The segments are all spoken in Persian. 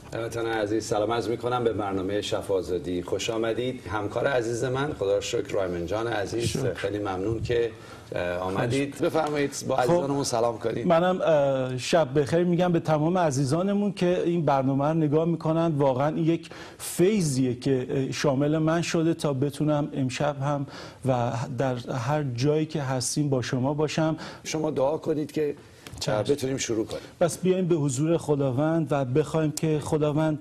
هموطنان عزیز سلام عرض می‌کنم به برنامه شفا آزادی. خوش آمدید همکار عزیز من. خدا را شکر رایمن جان عزیز، خیلی ممنون که آمدید. بفرمایید با عزیزانمون سلام کنید. منم شب بخیر میگم به تمام عزیزانمون که این برنامه رو نگاه میکنن. واقعا این یک فیضیه که شامل من شده تا بتونم امشب هم و در هر جایی که هستیم با شما باشم. شما دعا کنید که بتونیم شروع کنیم. بس بیایم به حضور خداوند و بخوایم که خداوند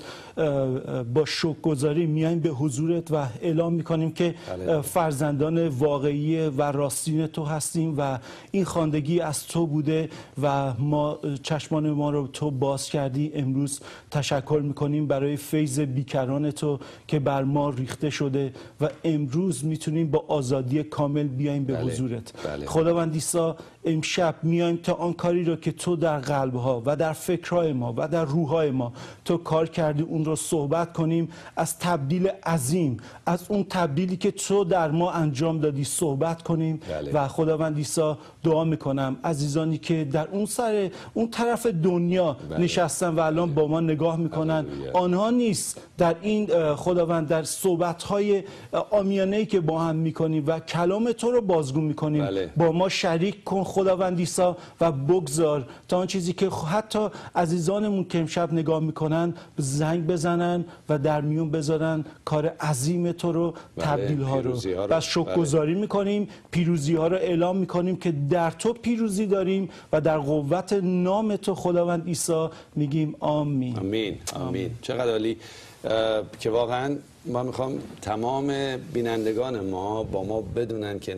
با شکرگزاری میایم به حضورت و اعلام میکنیم که فرزندان واقعی و راستین تو هستیم و این خواندگی از تو بوده و ما چشمان ما رو تو باز کردی. امروز تشکر میکنیم برای فیض بیکران تو که بر ما ریخته شده و امروز میتونیم با آزادی کامل بیایم به حضورت. خداوند عیسی، امشب میایم تا آن کاری رو که تو در قلبها و در فکرهای ما و در روحهای ما تو کار کردی اون رو صحبت کنیم. از تبدیل عظیم، از اون تبدیلی که تو در ما انجام دادی صحبت کنیم. و خداوند عیسی دعا میکنم عزیزانی که در اون طرف دنیا نشستن و الان با ما نگاه میکنن، آنها نیست در این خداوند در صحبتهای عامیانه‌ای که با هم میکنیم و کلام تو رو بازگو میکنیم با ما شریک کن خداوند عیسی و بگذار تا آن چیزی که حتی عزیزانمون که امشب نگاه میکنن زنگ بزنن و در میون بذارن کار عظیم تو رو، تبدیل ها رو. بس شکرگزاری میکنیم، پیروزی ها رو اعلام میکنیم که در تو پیروزی داریم و در قوت نام تو خداوند عیسی میگیم آمین. آمین. آمین. چقدر عالی که واقعا ما میخوام تمام بینندگان ما با ما بدونن که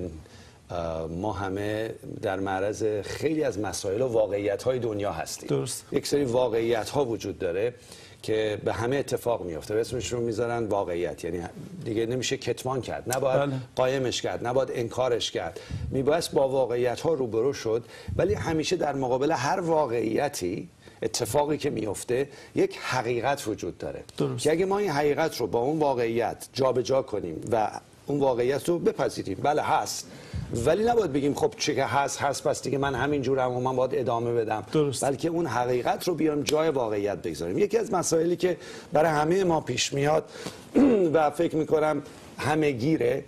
ما همه در معرض خیلی از مسائل و واقعیت‌های دنیا هستیم. درست. یک سری واقعیت‌ها وجود داره که به همه اتفاق میفته و اسمش رو میذارن واقعیت. یعنی دیگه نمیشه کتمان کرد، نباید قایمش کرد، نباید انکارش کرد، میبایست با واقعیت‌ها روبرو شد. ولی همیشه در مقابل هر واقعیتی، اتفاقی که میفته، یک حقیقت وجود داره. درست. که اگه ما این حقیقت رو با اون واقعیت جابجا کنیم و اون واقعیت رو بپذیریم، بله هست، ولی نباید بگیم خب چه که هست پس دیگه من همینجورم و من باید ادامه بدم. درست. بلکه اون حقیقت رو بیاریم جای واقعیت بگذاریم. یکی از مسائلی که برای همه ما پیش میاد و فکر میکنم همه گیره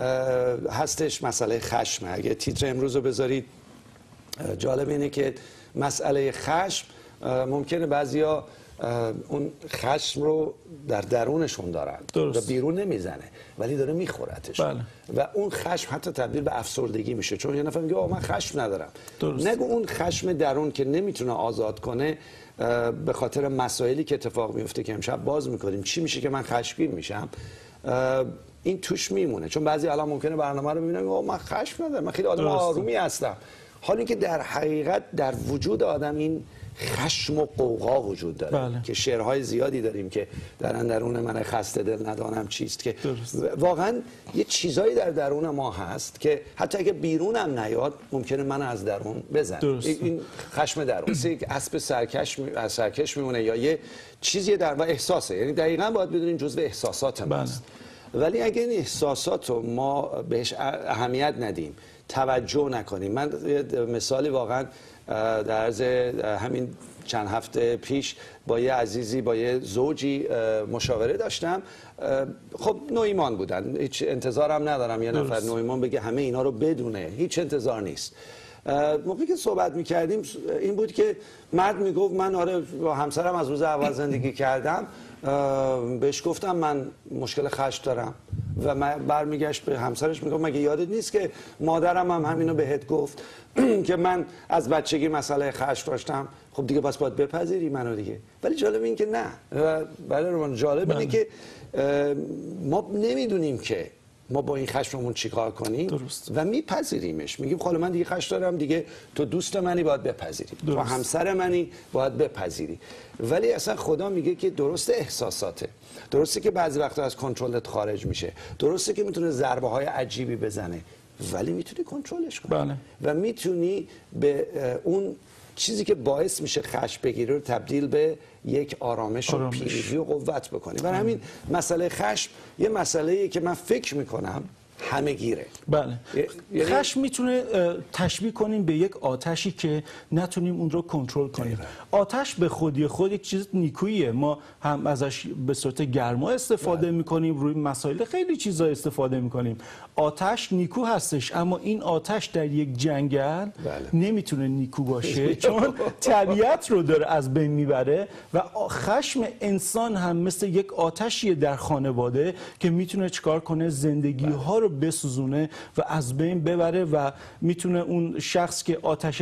هستش مسئله خشم. اگه تیتر امروز رو بذارید، جالب اینه که مسئله خشم ممکنه بعضیا اون خشم رو در درونشون دارن و بیرون نمیزنه ولی داره میخورتش. و اون خشم حتی تبدیل به افسردگی میشه، چون یه نفر میگه من خشم ندارم. نگو اون خشم درون که نمیتونه آزاد کنه به خاطر مسائلی که اتفاق میفته که امشب باز میکنیم. چی میشه که من خشمگین میشم؟ این توش میمونه. چون بعضی الان ممکنه برنامه رو ببینن من خشم ندارم، من خیلی آدم آرومی هستم، حالی که در حقیقت در وجود آدم این خشم و قوقا وجود داره. که شعرهای زیادی داریم که در اندرون من خسته دل ندانم چیست، که واقعا یه چیزایی در درون ما هست که حتی اگه بیرونم نیاد ممکنه من از درون بزنه. این خشم درون یک اسب سرکش میمونه یا یه چیزی در و احساسه. یعنی دقیقاً باید بدونین جزء احساسات ماست. ولی اگه این احساسات رو ما بهش اهمیت ندیم، توجه نکنیم. من مثالی واقعا در عرض همین چند هفته پیش با یه عزیزی، با یه زوجی مشاوره داشتم. خب نوایمان بودن، هیچ انتظارم ندارم یه نفر نوایمان بگه همه اینا رو بدونه، هیچ انتظار نیست. موقعی که صحبت میکردیم این بود که مرد میگفت من آره با همسرم از روز اول زندگی کردم، بهش گفتم من مشکل خشم دارم و من برمیگشت به همسرش میگم مگه یادت نیست که مادرم هم همینو بهت گفت که من از بچگی مسئله خشم داشتم؟ خب دیگه بس باید بپذیری منو دیگه. ولی جالب این که نه. بله رومان، جالب اینه که ما نمیدونیم که ما با این خشممون چیکار کنیم و میپذیریمش. میگیم خاله من دیگه خشم دارم دیگه، تو دوست منی باید بپذیری، تو همسر منی باید بپذیری. ولی اصلا خدا میگه که درسته احساساته، درسته که بعضی وقتا از کنترلت خارج میشه، درسته که میتونه ضربه های عجیبی بزنه، ولی میتونی کنترلش کنی و میتونی به اون چیزی که باعث میشه خشم بگیره رو تبدیل به یک آرامش و پیروزی و قوت بکنی. برای همین مسئله خشم یه مسئله‌ایه که من فکر میکنم همه‌گیره. بله. یعنی خشم میتونه تشبیه کنیم به یک آتشی که نتونیم اون رو کنترل کنیم. آتش به خودی خود یک چیز نیکوییه، ما هم ازش به صورت گرما استفاده میکنیم، روی مسائل خیلی چیزا استفاده میکنیم. آتش نیکو هستش، اما این آتش در یک جنگل نمیتونه نیکو باشه چون طبیعت رو داره از بین میبره. و خشم انسان هم مثل یک آتشیه در خانواده که میتونه چیکار کنه؟ زندگی ها رو بسوزونه و از بین ببره و میتونه اون شخص که آتش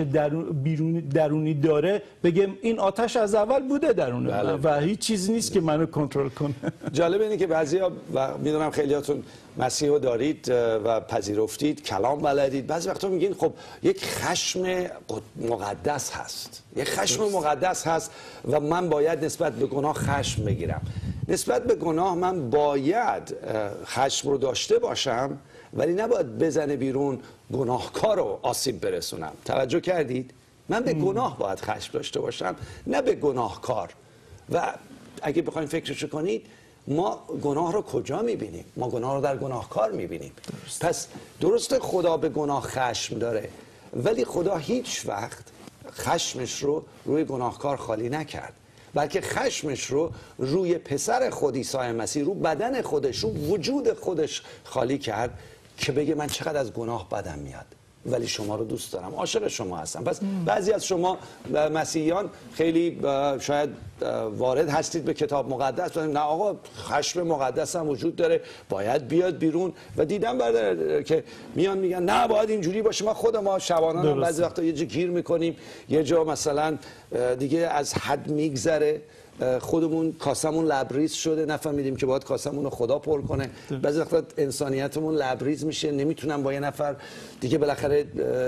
درونی داره بگه این آتش از اول بوده درونه و هیچ چیزی نیست که منو کنترل کنه. جالب اینه که بعضیا و میدونم خیلیاتون مسیح رو دارید و پذیرفتید، کلام بلدید، بعضی وقتا میگین خب یک خشم مقدس هست، یک خشم مقدس هست و من باید نسبت به گناه خشم بگیرم. نسبت به گناه من باید خشم رو داشته باشم، ولی نباید بزنه بیرون گناهکار رو آسیب برسونم. توجه کردید؟ من به گناه باید خشم داشته باشم، نه به گناهکار. و اگه بخواید فکرشو کنید، ما گناه رو کجا میبینیم؟ ما گناه رو در گناهکار میبینیم. پس درسته خدا به گناه خشم داره، ولی خدا هیچ وقت خشمش رو روی گناهکار خالی نکرد، بلکه خشمش رو روی پسر خود عیسی مسیح، رو بدن خودش، رو وجود خودش خالی کرد که بگه من چقدر از گناه بدم میاد ولی شما رو دوست دارم، عاشق شما هستم. پس بعضی از شما مسیحیان خیلی شاید وارد هستید به کتاب مقدس، نه آقا خشم مقدس هم وجود داره، باید بیاد بیرون. و دیدم برادر که میان میگن نه باید اینجوری باشه. ما شبانان هم بعضی وقتا یه جا گیر میکنیم، یه جا مثلا دیگه از حد میگذره، خودمون کاسمون لبریز شده، نفهمیدیم که باید کاسمون رو خدا پر کنه. بعضی وقتا انسانیتمون لبریز میشه، نمیتونم با یه نفر دیگه، بالاخره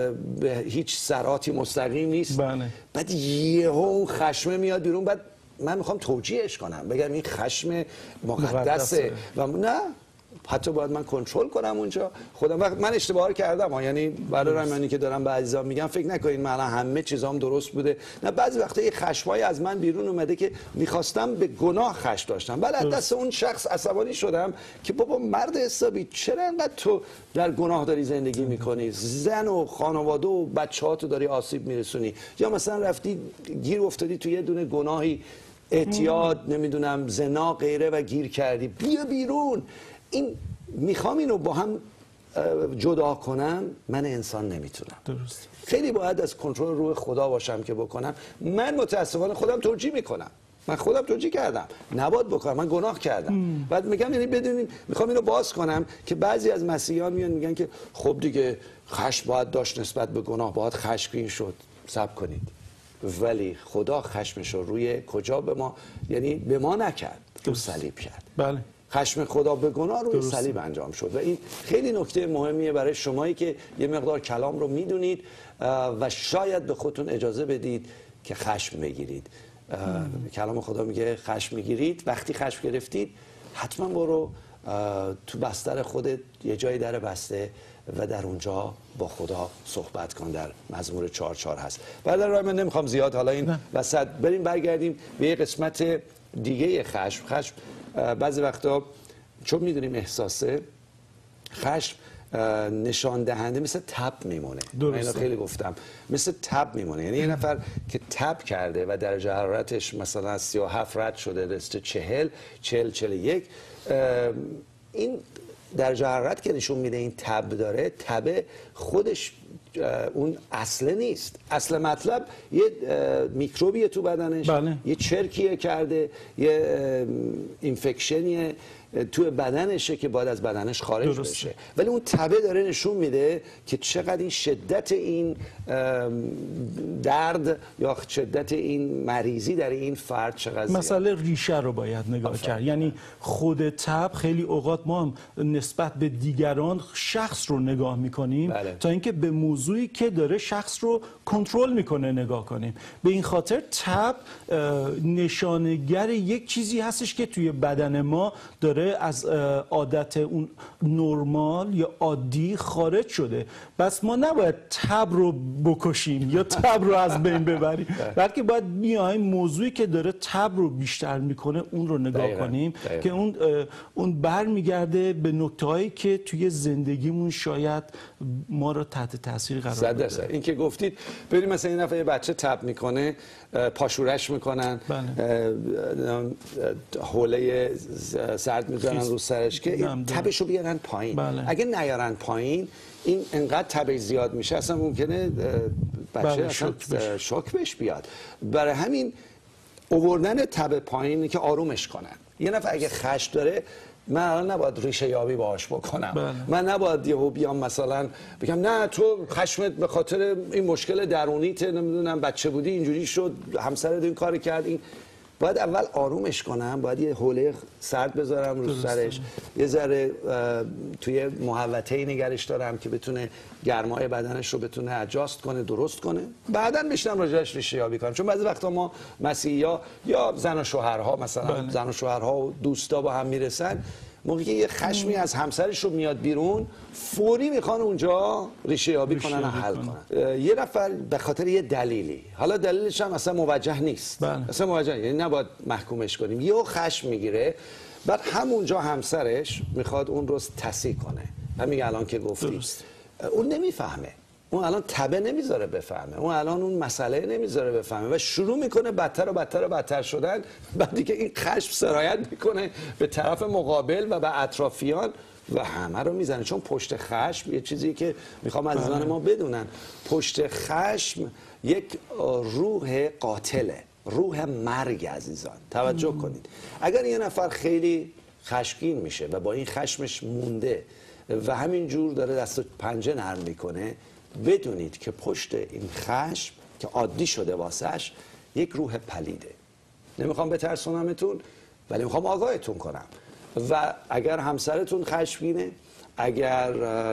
به هیچ سراتی مستقیم نیست. بعد یهو اون خشمه میاد بیرون، بعد من میخوام توجیهش کنم، بگم این خشم مقدسه و نه، حتی باید من کنترل کنم اونجا خودم. وقت من اشتباه کردم، یعنی برای منی که دارم به عزیزان میگم فکر نکنین من همه چیزام درست بوده، نه، بعضی وقتا یه خشمای از من بیرون اومده که میخواستم به گناه خشم داشتم، ولی از دست اون شخص عصبانی شدم که بابا مرد حسابی چرا انقدر تو در گناه داری زندگی میکنی، زن و خانواده و بچه‌هاتو داری آسیب میرسونی، یا مثلا رفتی گیر افتادی توی یه دونه گناهی، اعتیاد، نمیدونم زنا غیره و گیر کردی، بیا بیرون. این میخوام اینو با هم جدا کنم، من انسان نمیتونم. درست. خیلی باید از کنترل روح خدا باشم که بکنم. من متاسفانه خودم توجیه میکنم، من خودم توجیه کردم، نباید بکنم، من گناه کردم. بعد میگم یعنی بدونین، میخوام اینو باز کنم که بعضی از مسیحیان میان میگن که خب دیگه خشم باید داشت نسبت به گناه، باید خشمگین شد. صبر کنید، ولی خدا خشمش رو روی کجا به ما، یعنی به ما نکرد، رو صلیب کرد. بله. خشم خدا به گناه روی صلیب انجام شد و این خیلی نکته مهمیه برای شمایی که یه مقدار کلام رو میدونید و شاید به خودتون اجازه بدید که خشم بگیرید. کلام خدا میگه خشم میگیرید، وقتی خشم گرفتید حتما برو تو بستر خودت یه جای در بسته و در اونجا با خدا صحبت کن. در مزمور 4:4 هست. برادر رای من نمیخوام زیاد حالا این وسط بریم برگردیم به یه قسمت دیگه خشم. خشم بعضی وقتا چون میدونیم احساسه، خشم نشان دهنده مثل تب میمونه. من خیلی گفتم مثل تب میمونه، یعنی یه نفر که تب کرده و درجه حرارتش مثلا از 37 رد شده رسیده 40-41، این درجه حرارت که نشون میده این تب داره، تب خودش اون اصله نیست. اصل مطلب یه میکروبیه تو بدنش، یه چرکیه کرده، یه اینفکشنیه تو بدنشه که باید از بدنش خارج بشه، ولی اون تبه داره نشون میده که چقدر این شدت این درد یا شدت این مریضی در این فرد چقدر زیاد. مسئله ریشه رو باید نگاه کرد. یعنی خود تب خیلی اوقات ما هم نسبت به دیگران شخص رو نگاه میکنیم تا اینکه به موضوعی که داره شخص رو کنترل میکنه نگاه کنیم. به این خاطر تب نشانگر یک چیزی هستش که توی بدن ما داره داره از عادت اون نرمال یا عادی خارج شده. بس ما نباید تب رو بکشیم یا تب رو از بین ببریم، بلکه باید بیایم موضوعی که داره تب رو بیشتر میکنه اون رو نگاه کنیم که اون برمیگرده به نکته‌هایی که توی زندگیمون شاید ما رو تحت تاثیر قرار بده. این که گفتید ببینید مثلا این دفعه بچه تب میکنه، پاشورش میکنن، حوله سرد میذارن رو سرش که تبش رو بیارن پایین. اگه نیارن پایین این انقدر تبش زیاد میشه اصلا ممکنه بچه شوک بهش بیاد. برای همین آوردن تب پایین که آرومش کنن. یه نفر اگه خشم داره من الان نباید ریشه یابی باهاش بکنم. من نباید یهو بیام مثلا بگم نه تو خشمت به خاطر این مشکل درونیت، نمیدونم بچه بودی اینجوری شد، همسرت این کار کرد. این باید اول آرومش کنم، باید یه حوله سرد بذارم رو سرش، یه ذره توی محوطه‌ای نگرش دارم که بتونه گرمای بدنش رو بتونه ادجاست کنه، درست کنه. بعداً بشنم راجعش ریشه یابی کنم. چون بعضی وقتا ما مسیحی‌ها یا زن و شوهرها مثلا زن و شوهرها و دوستا با هم میرسن، موقعی که یه خشمی از همسرش رو میاد بیرون فوری میخوان اونجا ریشه یابی کنن و حل کنن. یه نفر به خاطر یه دلیلی، حالا دلیلش هم اصلا موجه نیست، اصلا موجه، یعنی نباید محکومش کنیم، یه خشم میگیره بعد همونجا همسرش میخواد اون رو تصحیح کنه. همین الان که گفتی اون نمیفهمه، اون الان تبه نمیذاره بفهمه، اون الان اون مسئله نمیذاره بفهمه و شروع میکنه بدتر و بدتر و بدتر شدن. بعدی که این خشم سرایت میکنه به طرف مقابل و به اطرافیان و همه رو میزنه. چون پشت خشم یه چیزی که میخوام عزیزان ما بدونن، پشت خشم یک روح قاتله، روح مرگ. عزیزان توجه کنید، اگر یه نفر خیلی خشمگین میشه و با این خشمش مونده و همین جور داره دست و پنجه نرم میکنه، بدونید که پشت این خشم که عادی شده واسش یک روح پلیده. نمیخوام بترسونمتون ولی میخوام آگاهتون کنم. و اگر همسرتون خشمگینه، اگر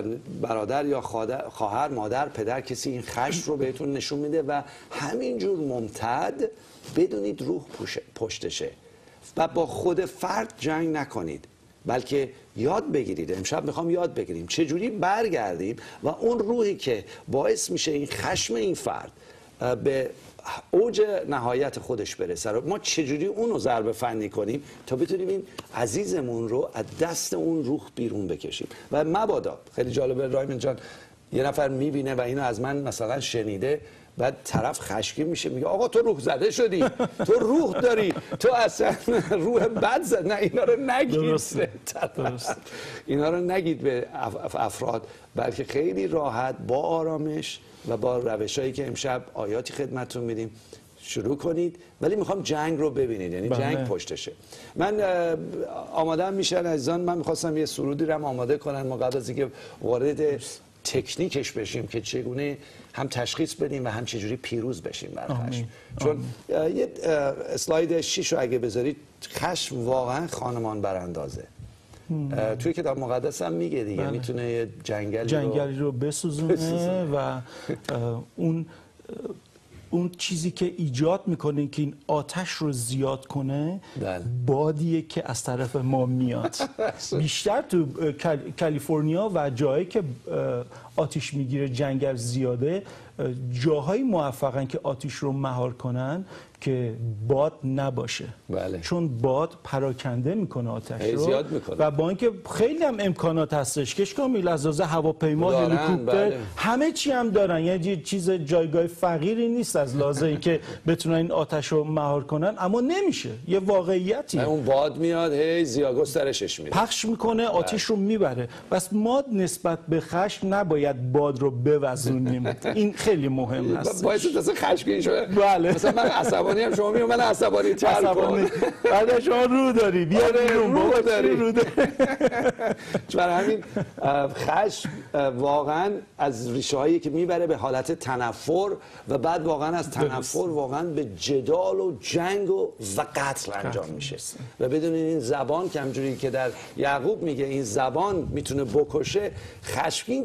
برادر یا خواهر، مادر، پدر، کسی این خشم رو بهتون نشون میده و همینجور ممتد، بدونید روح پشتشه و با خود فرد جنگ نکنید، بلکه یاد بگیرید. امشب میخوام یاد بگیریم چجوری برگردیم و اون روحی که باعث میشه این خشم این فرد به اوج نهایت خودش برسه ما چجوری اونو ضربه فنی کنیم تا بتونیم این عزیزمون رو از دست اون روح بیرون بکشیم. و مبادا، خیلی جالبه رایمن جان، یه نفر میبینه و اینو از من مثلا شنیده، بعد طرف خشکی میشه میگه آقا تو روح زده شدی، تو روح داری، تو اصلا روح بد زد. نه اینا رو نگید، اینا رو نگید به افراد، بلکه خیلی راحت با آرامش و با روشایی که امشب آیاتی خدمتتون میدیم شروع کنید. ولی میخوام جنگ رو ببینید، یعنی جنگ پشتشه. من آمادم میشن عزیزان، من میخواستم یه سرودی رو آماده کنن ما قبل از اینکه وارد تکنیکش بشیم که چگونه هم تشخیص بدیم و هم چجوری پیروز بشیم بر خشم. چون یه اسلاید 6 رو اگه بذارید، خشم واقعا خانمان براندازه. توی کتاب مقدس هم میگه دیگه، میتونه یه جنگلی رو بسوزونه و اون چیزی که ایجاد میکنه که این آتش رو زیاد کنه بادیه که از طرف ما میاد. بیشتر تو کالیفرنیا و جایی که آتش میگیره جنگل زیاده، جاهایی موفقن که آتش رو مهار کنن که باد نباشه. چون باد پراکنده میکنه آتش رو زیاد میکنه. و با اینکه خیلی هم امکانات هستش که کامل از لحاظ هواپیما، هلیکوپتر، همه چی هم دارن، یعنی چیز جایگاه فقیری نیست از لحاظ اینکه بتونن این آتش رو مهار کنن، اما نمیشه. یه واقعیتی، اون باد میاد هی زیاگسترشش میده، پخش میکنه، آتش رو میبره. پس ما نسبت به خشم نباید باد رو بوزونیم. این خیلی مهم هست. باعث اصلا خشمگین شده. مثلا من عصبانی ام، شما میگید من عصبانی تر کن، بعد شما رو داری، بیا بیرون بابا، رو داری. برای همین خشم واقعا از ریشه هایی که میبره به حالت تنفر و بعد واقعا از تنفر واقعا به جدال و جنگ و قتل انجام میشه. و بدونین این زبان که همجوری که در یعقوب میگه این زبان میتونه بکشه، خشمگین که میشین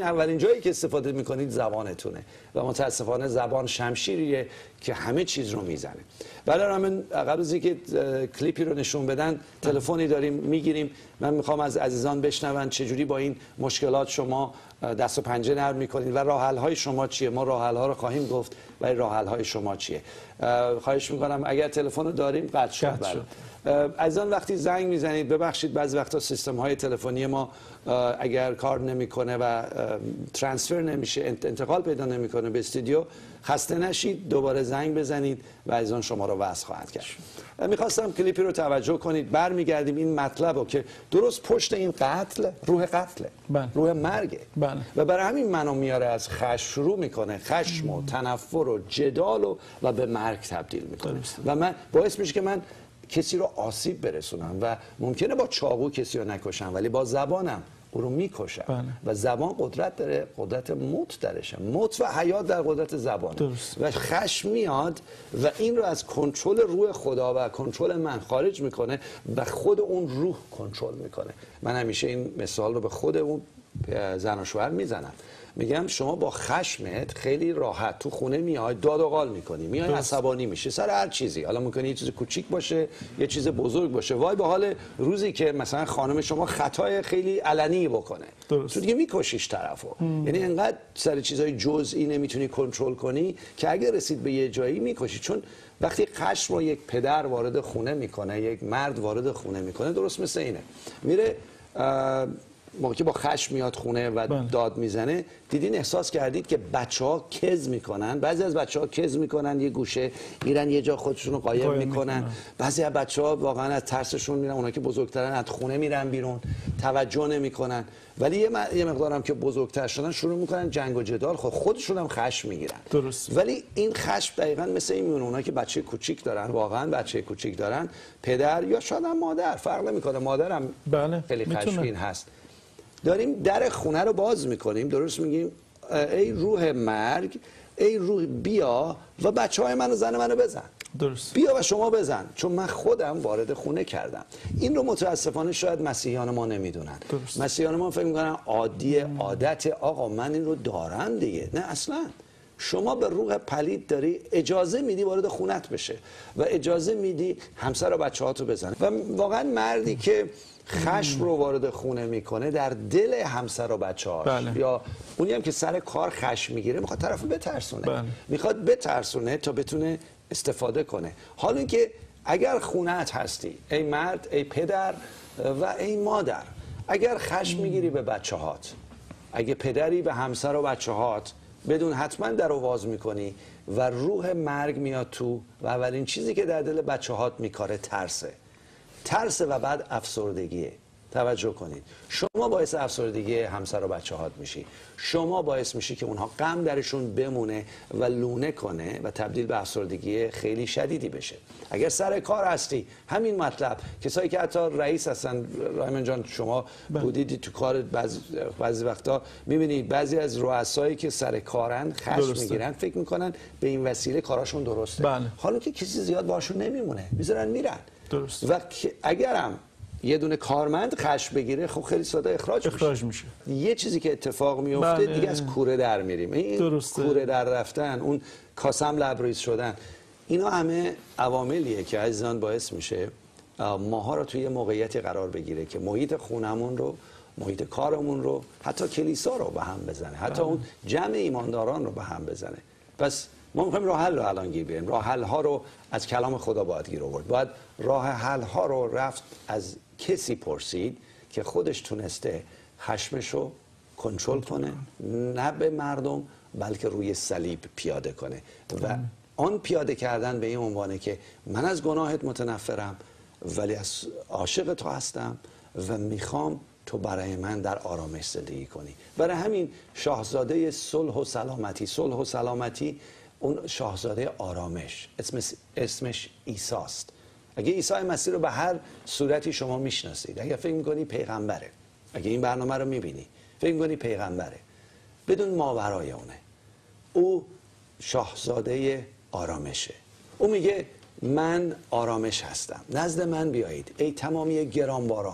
اولین جایی که استفاده میکنید زبانتونه و متاسفانه زبان شمشیریه که همه چیز رو میزنه. ولی من قبل از اینکه کلیپی رو نشون بدن تلفنی داریم میگیریم. من میخوام از عزیزان بشنون چجوری با این مشکلات شما دست و پنجه نرم میکنید و راه حل های شما چیه. ما راه حل ها رو خواهیم گفت ولی راه حل های شما چیه. خواهش میکنم اگر تلفن رو داریم قطع شد. عزیزان وقتی زنگ میزنید ببخشید بعضی وقتا سیستم های تلفنی ما اگر کار نمیکنه و ترانسفر نمیشه انتقال پیدا نمیکنه به استودیو، خسته نشید دوباره زنگ بزنید و عزیزان شما رو وصل خواهد کرد. میخواستم کلیپی رو توجه کنید. برمیگردیم این مطلب رو که درست پشت این قتل روح قتله، روح مرگه و برای همین منو میاره از خشم شروع میکنه، خشم و تنفر و جدال و به مرگ تبدیل میکنه و من باعث میشه که من کسی رو آسیب برسونم و ممکنه با چاقو کسی رو نکشم ولی با زبانم او رو میکشم و زبان قدرت داره، قدرت موت درشه، موت و حیات در قدرت زبانه و خشم میاد و این رو از کنترل روح خدا و کنترل من خارج میکنه و خود اون روح کنترل میکنه. من همیشه این مثال رو به خود اون زن و شوهر میزنم، میگم شما با خشمت خیلی راحت تو خونه میای داد و قال میکنی، میای عصبانی میشه سر هر چیزی، حالا ممکنه یه چیز کوچیک باشه یه چیز بزرگ باشه، وای به حال روزی که مثلا خانم شما خطای خیلی علنی بکنه تو دیگه میکشیش طرفو. یعنی انقدر سر چیزای جزئی نمیتونی کنترل کنی که اگه رسید به یه جایی میکشی. چون وقتی خشم رو یک پدر وارد خونه میکنه، یک مرد وارد خونه میکنه، درست مثل اینه میره موقعی با خشم میاد خونه و داد میزنه. دیدین احساس کردید که بچه‌ها کز میکنن؟ بعضی از بچه‌ها کز میکنن یه گوشه میرن یه جا خودشون رو قایم میکنن. بعضی از بچه‌ها واقعا از ترسشون میرن، اونایی که بزرگترن از خونه میرن بیرون، توجه نمیکنن. ولی یه مقدارم که بزرگتر شدن شروع میکنن جنگ و جدال، خودشون هم خشم میگیرن. ولی این خشم دقیقاً مثل این میمونه. اونایی که بچه کوچیک دارن، واقعا بچه کوچیک دارن، پدر یا شاید هم مادر، فرق نمیکنه، مادرم خیلی خشمگین هست، داریم در خونه رو باز میکنیم، درست میگیم ای روح مرگ، ای روح بیا و بچهای منو زن منو بزن. درست. بیا و شما بزن چون من خودم وارد خونه کردم. این رو متاسفانه شاید مسیحیان ما نمیدونن. مسیحیان ما فکر میکنن عادت آقا من این رو دارم دیگه. نه اصلا. شما به روح پلید داری اجازه میدی وارد خونت بشه و اجازه میدی همسر و بچه‌هاتو بزنه. و واقعا مردی که خشم رو وارد خونه میکنه در دل همسر و بچه‌هاش یا اونی هم که سر کار خشم میگیره میخواد طرفو بترسونه، میخواد بترسونه تا بتونه استفاده کنه. حالا که اگر خونت هستی ای مرد، ای پدر و ای مادر، اگر خشم میگیری به بچه‌هات، اگه پدری به همسر و بچه‌هات، بدون حتما در رو باز میکنی و روح مرگ میاد تو و اولین چیزی که در دل بچه‌هات میکاره ترس و بعد افسردگیه. توجه کنید، شما باعث افسردگی همسر و بچه‌هات میشی، شما باعث میشی که اونها غم درشون بمونه و لونه کنه و تبدیل به افسردگی خیلی شدیدی بشه. اگر سر کار هستی همین مطلب، کسایی که حتی رئیس هستن، رایمن جان شما بودید تو کار، بعضی وقتا میبینید بعضی از رؤسایی که سر کارن خشم میگیرن، فکر میکنن به این وسیله کاراشون درسته. حالا که کسی زیاد باشون نمیمونه، میذارن میرن. و اگرم یه دونه کارمند خشم بگیره خب خیلی ساده اخراج میشه. یه چیزی که اتفاق میفته دیگه از کوره در میریم. این کوره در رفتن، اون کاسم لبریز شدن، اینا همه عواملیه که عزیزان باعث میشه ماها رو توی موقعیتی قرار بگیره که محیط خونمون رو، محیط کارمون رو، حتی کلیسا رو به هم بزنه، حتی اون جمع ایمانداران رو به هم بزنه. پس ما میخوایم راه حل رو الان گیر بیاریم. راه حل ها رو از کلام خدا باید گیر آورد. باید راه حل ها رو رفت از کسی پرسید که خودش تونسته خشمش رو کنترل کنه، نه به مردم بلکه روی صلیب پیاده کنه. و آن پیاده کردن به این عنوانه که من از گناهت متنفرم ولی از عاشق تو هستم و میخوام تو برای من در آرامش زندگی کنی. برای همین شاهزاده صلح و سلامتی اون شاهزاده آرامش، اسمش عیساست. اگه عیسی مسیح رو به هر صورتی شما میشناسید، اگه فکر میکنی پیغمبره، اگه این برنامه رو میبینی فکر میکنی پیغمبره، بدون ماورای اونه، او شاهزاده آرامشه. او میگه من آرامش هستم، نزد من بیایید ای تمامی گرانباران،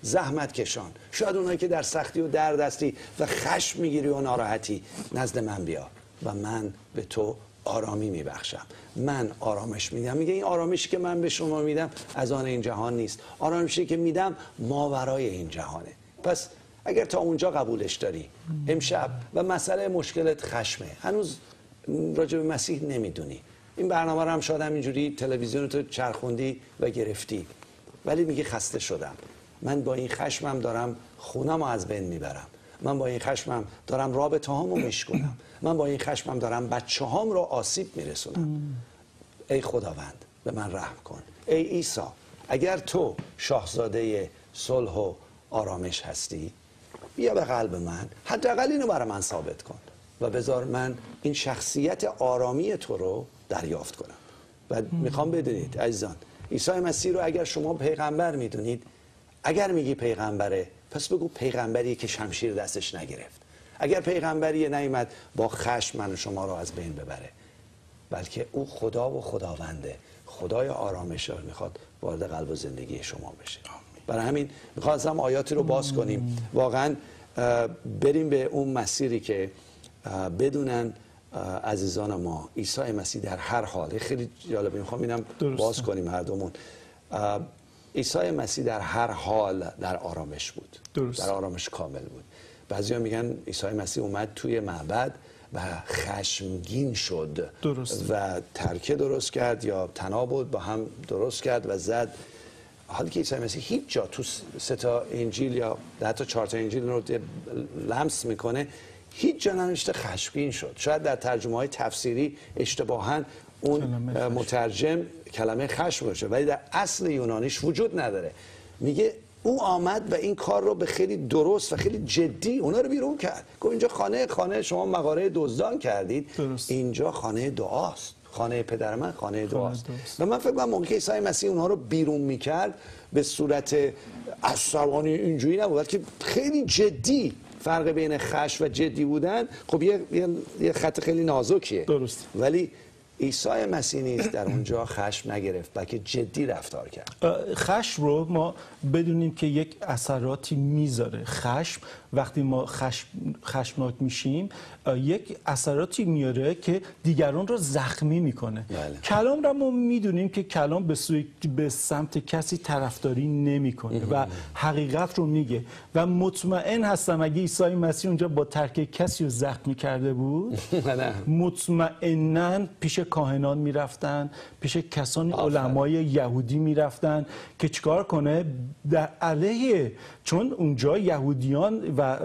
زحمت کشان، شاید اونایی که در سختی و درد هستی و خشم میگیری و ناراحتی، نزد من بیا و من به تو آرامی میبخشم، من آرامش میدم. میگه این آرامشی که من به شما میدم از آن این جهان نیست، آرامشی که میدم ماورای این جهانه. پس اگر تا اونجا قبولش داری امشب و مسئله مشکلت خشمه، هنوز راجع به مسیح نمیدونی، این برنامه رو هم شاید همینجوری تلویزیون تو چرخوندی و گرفتی، ولی میگه خسته شدم، من با این خشمم دارم خونم رو از بین میبرم، من با این خشمم دارم رابطه هامو میشکنم، من با این خشمم دارم بچه هام رو آسیب میرسونم. ای خداوند به من رحم کن. ای عیسی اگر تو شاهزاده صلح و آرامش هستی، بیا به قلب من، حداقل اینو برای من ثابت کن و بذار من این شخصیت آرامی تو رو دریافت کنم. و میخوام بدونید عزیزان، عیسی مسیح رو اگر شما پیغمبر میدونید، اگر میگی پیغمبره، پس بگو پیغمبریه که شمشیر دستش نگرفت، اگر پیغمبریه نیامد با خشم من و شما رو از بین ببره، بلکه او خدا و خداونده، خدای آرامش رو میخواد وارد قلب و زندگی شما بشه. برای همین میخواستم آیاتی رو باز کنیم، واقعا بریم به اون مسیری که بدونن عزیزان ما عیسی مسیح در هر حال، خیلی جالبه، میخوام اینم باز کنیم هر دومون. عیسی مسیح در هر حال در آرامش بود، در آرامش کامل بود. بعضیا میگن عیسی مسیح اومد توی معبد و خشمگین شد و ترکه درست کرد یا تنابود با هم درست کرد و زد، حالی که عیسی مسیح هیچ جا تو 3 تا انجیل یا حتی 4 تا انجیل رو لمس میکنه هیچ جا ننوشته خشمگین شد. شاید در ترجمه های تفسیری اشتباهاً اون مترجم کلمه خشم باشه، ولی در اصل یونانیش وجود نداره. میگه او آمد و این کار رو به خیلی درست و خیلی جدی اونا رو بیرون کرد. گفت اینجا خانه شما مغاره دزدان کردید، اینجا خانه دعاست، خانه پدر من خانه دعاست. و من فکر کنم موقعی که عیسی مسیح اونها رو بیرون میکرد به صورت عصبانی اینجوری نبود که خیلی جدی. فرق بین خشم و جدی بودن خب یه خط خیلی نازکیه، درست، ولی عیسی مسیح نیست در اونجا خشم نگرفت بلکه جدی رفتار کرد. خشم رو ما بدونیم که یک اثراتی میذاره. خشم وقتی ما خشمناک میشیم یک اثراتی میاره که دیگران رو زخمی میکنه. بله. کلام رو ما میدونیم که کلام به سمت کسی طرفداری نمیکنه و حقیقت رو میگه و مطمئن هستم اگه عیسی مسیح اونجا با ترک کسی رو زخمی کرده بود مطمئناً پیش کاهنان میرفتن، پیش کسان علمای یهودی میرفتن که چیکار کنه در علیه، چون اونجا یهودیان و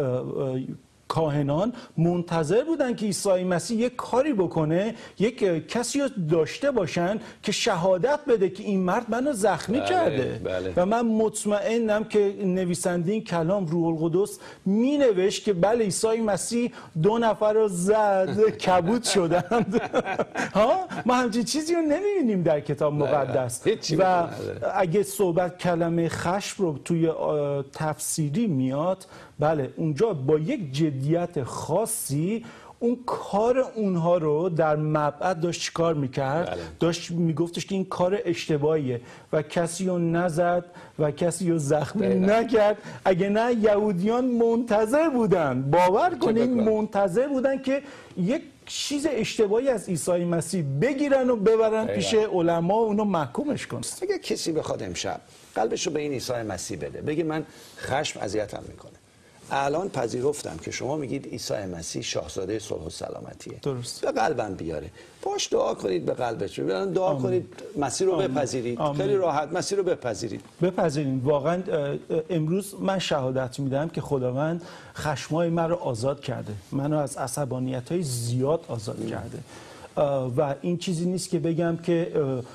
کاهنان منتظر بودن که عیسی مسیح یک کاری بکنه، یک کسی رو داشته باشن که شهادت بده که این مرد منو زخمی کرده. و من مطمئنم که نویسنده این کلام روح القدس می نوشت که بله عیسی مسیح 2 نفر رو زد کبود شدند. ها ما همچین چیزی رو نمیبینیم در کتاب مقدس. و اگه صحبت کلمه خشم رو توی تفسیری میاد، بله اونجا با یک جدیت خاصی اون کار اونها رو در مبعد داشت چیکار میکرد. بله. داشت میگفتش که این کار اشتباهیه و کسی رو نزد و کسی رو زخمی نکرد. اگه نه یهودیان منتظر بودن، باور کنین منتظر بودن که یک چیز اشتباهی از عیسی مسیح بگیرن و ببرن پیش علما و اونو محکومش کنن. اگه کسی بخواد امشب قلبش رو به این عیسی مسیح بده، بگه من خشم اذیتم میکنه، الان پذیرفتم که شما میگید عیسی مسیح شاهزاده صلح و سلامتیه، درست، به قلبم بیاره، باش دعا کنید به قلبش، دعا کنید مسیح رو بپذیرید. خیلی راحت مسیح رو بپذیرید. واقعا امروز من شهادت میدم که خداوند خشمای من رو آزاد کرده، منو از عصبانیت‌های زیاد آزاد کرده و این چیزی نیست که بگم که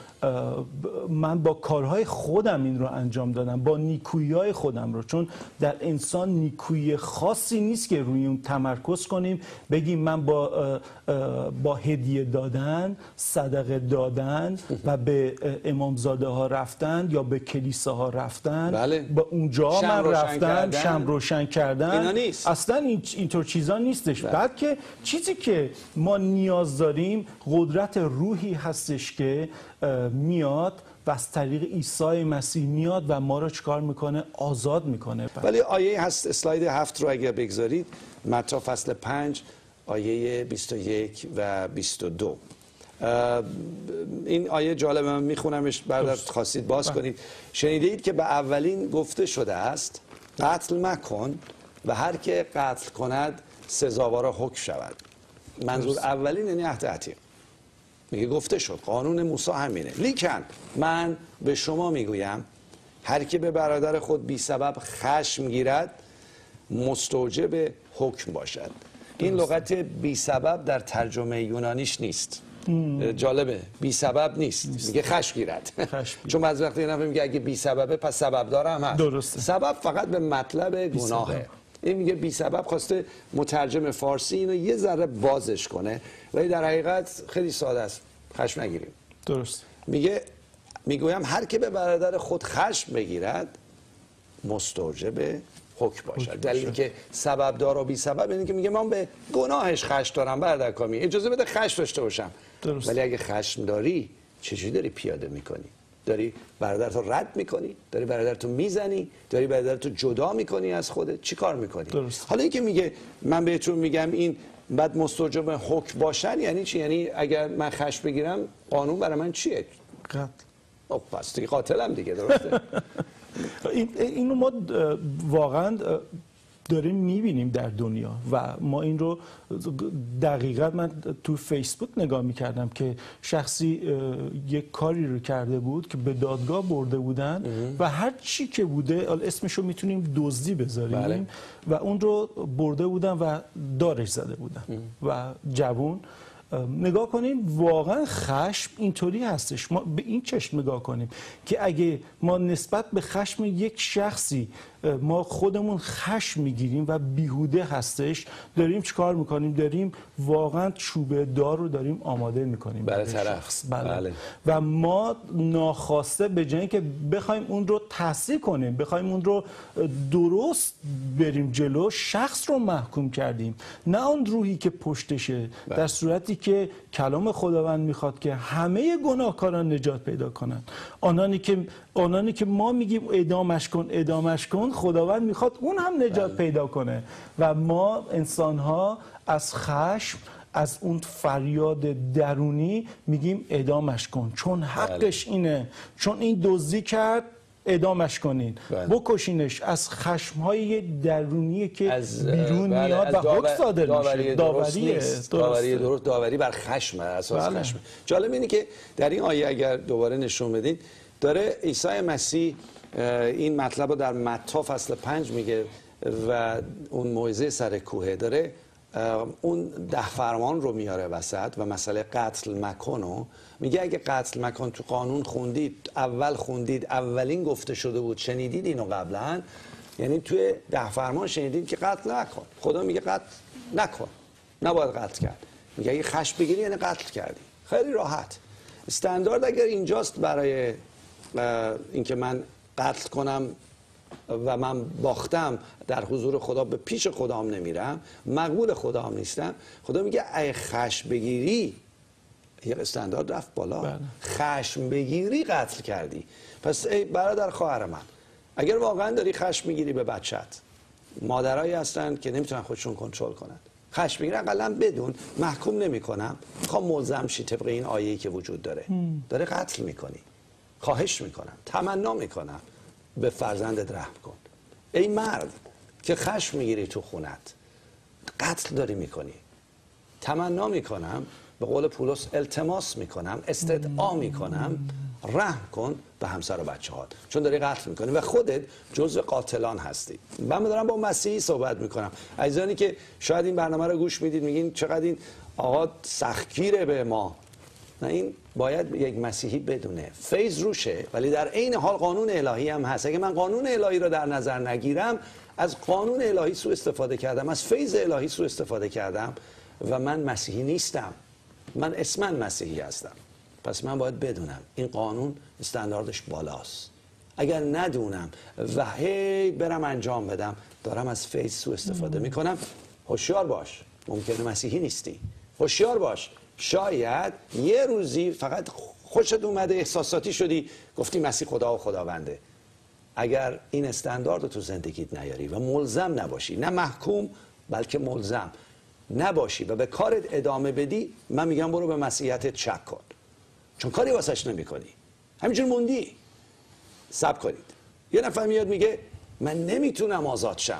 من با کارهای خودم این رو انجام دادم، با نیکویی‌های خودم رو، چون در انسان نیکویی خاصی نیست که روی اون تمرکز کنیم بگیم من با هدیه دادن، صدقه دادن و به امامزاده ها رفتن یا به کلیساها رفتن، بله، با اونجا من رفتم شمع روشن کردن، نیست. اصلا اینطور چیزا نیستش. بله. بلکه چیزی که ما نیاز داریم قدرت روحی هستش که میاد و از طریق عیسی مسیح میاد و ما رو چکار میکنه؟ آزاد میکنه. ولی آیه هست، اسلاید 7 رو اگر بگذارید، متی فصل 5 آیه 21 و 22. این آیه جالبه، من میخونمش بعد خواستید باز کنید. شنیده اید که به اولین گفته شده است قتل مکن و هر که قتل کند سزاوار حکم شود. منظور اولین یعنی عهد عتیق. میگه گفته شد، قانون موسی همینه. لیکن من به شما میگویم هر که به برادر خود بی سبب خشم گیرد مستوجب حکم باشد. این لغت بی سبب در ترجمه یونانیش نیست. جالبه، بی سبب نیست. میگه خشم گیرد. چون بعضی وقت یه نفر میگه اگه بی سببه پس سبب داره هم هست. درسته. سبب فقط به مطلب گناهه. این میگه بی سبب، خواسته مترجم فارسی اینو یه ذره بازش کنه، ولی در حقیقت خیلی ساده است. خشم نگیریم. درست. میگویم هر که به برادر خود خشم بگیرد مستوجب حکم باشد. دلیلی که سبب دار و بی سبب اینه که میگه من به گناهش خشم دارم برادر کامی، اجازه بده خشم داشته باشم. درست. ولی اگه خشم داری چجوری داری پیاده میکنی؟ داری برادرتو رد میکنی؟ داری برادرتو میزنی؟ داری برادرتو جدا میکنی از خودت؟ چی کار میکنی؟ درست. حالا اینکه میگه من بهتون میگم این بعد مستوجب حکم باشن یعنی چی؟ یعنی اگر من خشم بگیرم قانون برای من چیه؟ قتل. پس دیگه قاتلم دیگه. درسته. اینو ما واقعا داریم میبینیم در دنیا و ما این رو دقیقاً، من تو فیسبوک نگاه میکردم که شخصی یک کاری رو کرده بود که به دادگاه برده بودن و هر چی که بوده، اسمش رو میتونیم دزدی بذاریم. بله. و اون رو برده بودن و دارش زده بودن و جوون. نگاه کنین واقعا خشم اینطوری هستش. ما به این چشم نگاه کنیم که اگه ما نسبت به خشم یک شخصی ما خودمون خشم میگیریم و بیهوده هستش، داریم چیکار میکنیم؟ داریم واقعا چوبه دار رو داریم آماده میکنیم برای طرف. بله. و ما ناخواسته به جای اینکه بخوایم اون رو تحصیل کنیم، بخوایم اون رو درست بریم جلو، شخص رو محکوم کردیم، نه اون روحی که پشتشه. در صورتی که کلام خداوند میخواد که همه گناهکاران نجات پیدا کنن. آنانی که ما میگیم اعدامش کن، خداوند میخواد اون هم نجات پیدا کنه. و ما انسان‌ها از خشم، از اون فریاد درونی میگیم اعدامش کن، چون حقش اینه، چون این دزدی کرد، اعدامش کنین، بکشینش. از خشم‌های درونی که از بیرون میاد و حکم صادر میشه. داوری بر خشم، اساس خشم. جالب اینه که در این آیه اگر دوباره نشون بدین، داره عیسی مسیح این مطلب رو در متی فصل 5 میگه و اون موعظه سر کوه داره اون 10 فرمان رو میاره وسط و مسئله قتل مکن میگه اگه قتل مکن تو قانون خوندید، اولین گفته شده بود، شنیدید اینو قبلا، یعنی توی 10 فرمان شنیدید که قتل نکن. خدا میگه قتل نکن، نباید قتل کرد. میگه اگه خشم بگیری یعنی قتل کردی. خیلی راحت. استاندارد اگر اینجاست برای اینکه من قتل کنم و من باختم، در حضور خدا به پیش خدام نمیرم، مقبول خدام نیستم، خدا میگه اگه خشم بگیری، یه استاندارد رفت بالا. خشم بگیری قتل کردی. پس ای برادر خواهر من، اگر واقعا داری خشم میگیری به بچت، مادرایی هستن که نمیتونن خودشون کنترل کنن، خشم میگیرن، اقلا بدون، محکوم نمیکنم، میخوام ملزم شی طبق این آیه‌ای که وجود داره. داره قتل میکنی، خواهش میکنم، تمنا میکنم به فرزندت رحم کن. ای مرد که خشم میگیری تو خونت، قتل داری میکنی، تمنا میکنم، به قول پولس التماس میکنم، استدعا میکنم، رحم کن به همسر و بچه هات، چون داری قتل میکنی و خودت جزو قاتلان هستی. من دارم با مسیحی صحبت میکنم. عزیزانی که شاید این برنامه رو گوش میدید میگین چقدر این آقا سختگیره به ما. نه، این باید یک مسیحی بدونه فیض روشه، ولی در عین حال قانون الهی هم هست. اگه من قانون الهی رو در نظر نگیرم، از قانون الهی سوء استفاده کردم، از فیض الهی سوء استفاده کردم و من مسیحی نیستم، من اسماً مسیحی هستم. پس من باید بدونم این قانون استانداردش بالاست. اگر ندونم و هی برم انجام بدم، دارم از فیض سوء استفاده میکنم. هوشیار باش، ممکنه مسیحی نیستی. هوشیار باش، شاید یه روزی فقط خوشت اومده، احساساتی شدی، گفتی مسیح خدا و خداونده. اگر این استاندارد رو تو زندگیت نیاری و ملزم نباشی، نه محکوم بلکه ملزم نباشی و به کارت ادامه بدی، من میگم برو به مسیحیتت شک کن، چون کاری واسش نمی‌کنی، همینجور موندی. صبر کنید. یه نفر میاد میگه من نمیتونم آزاد شم.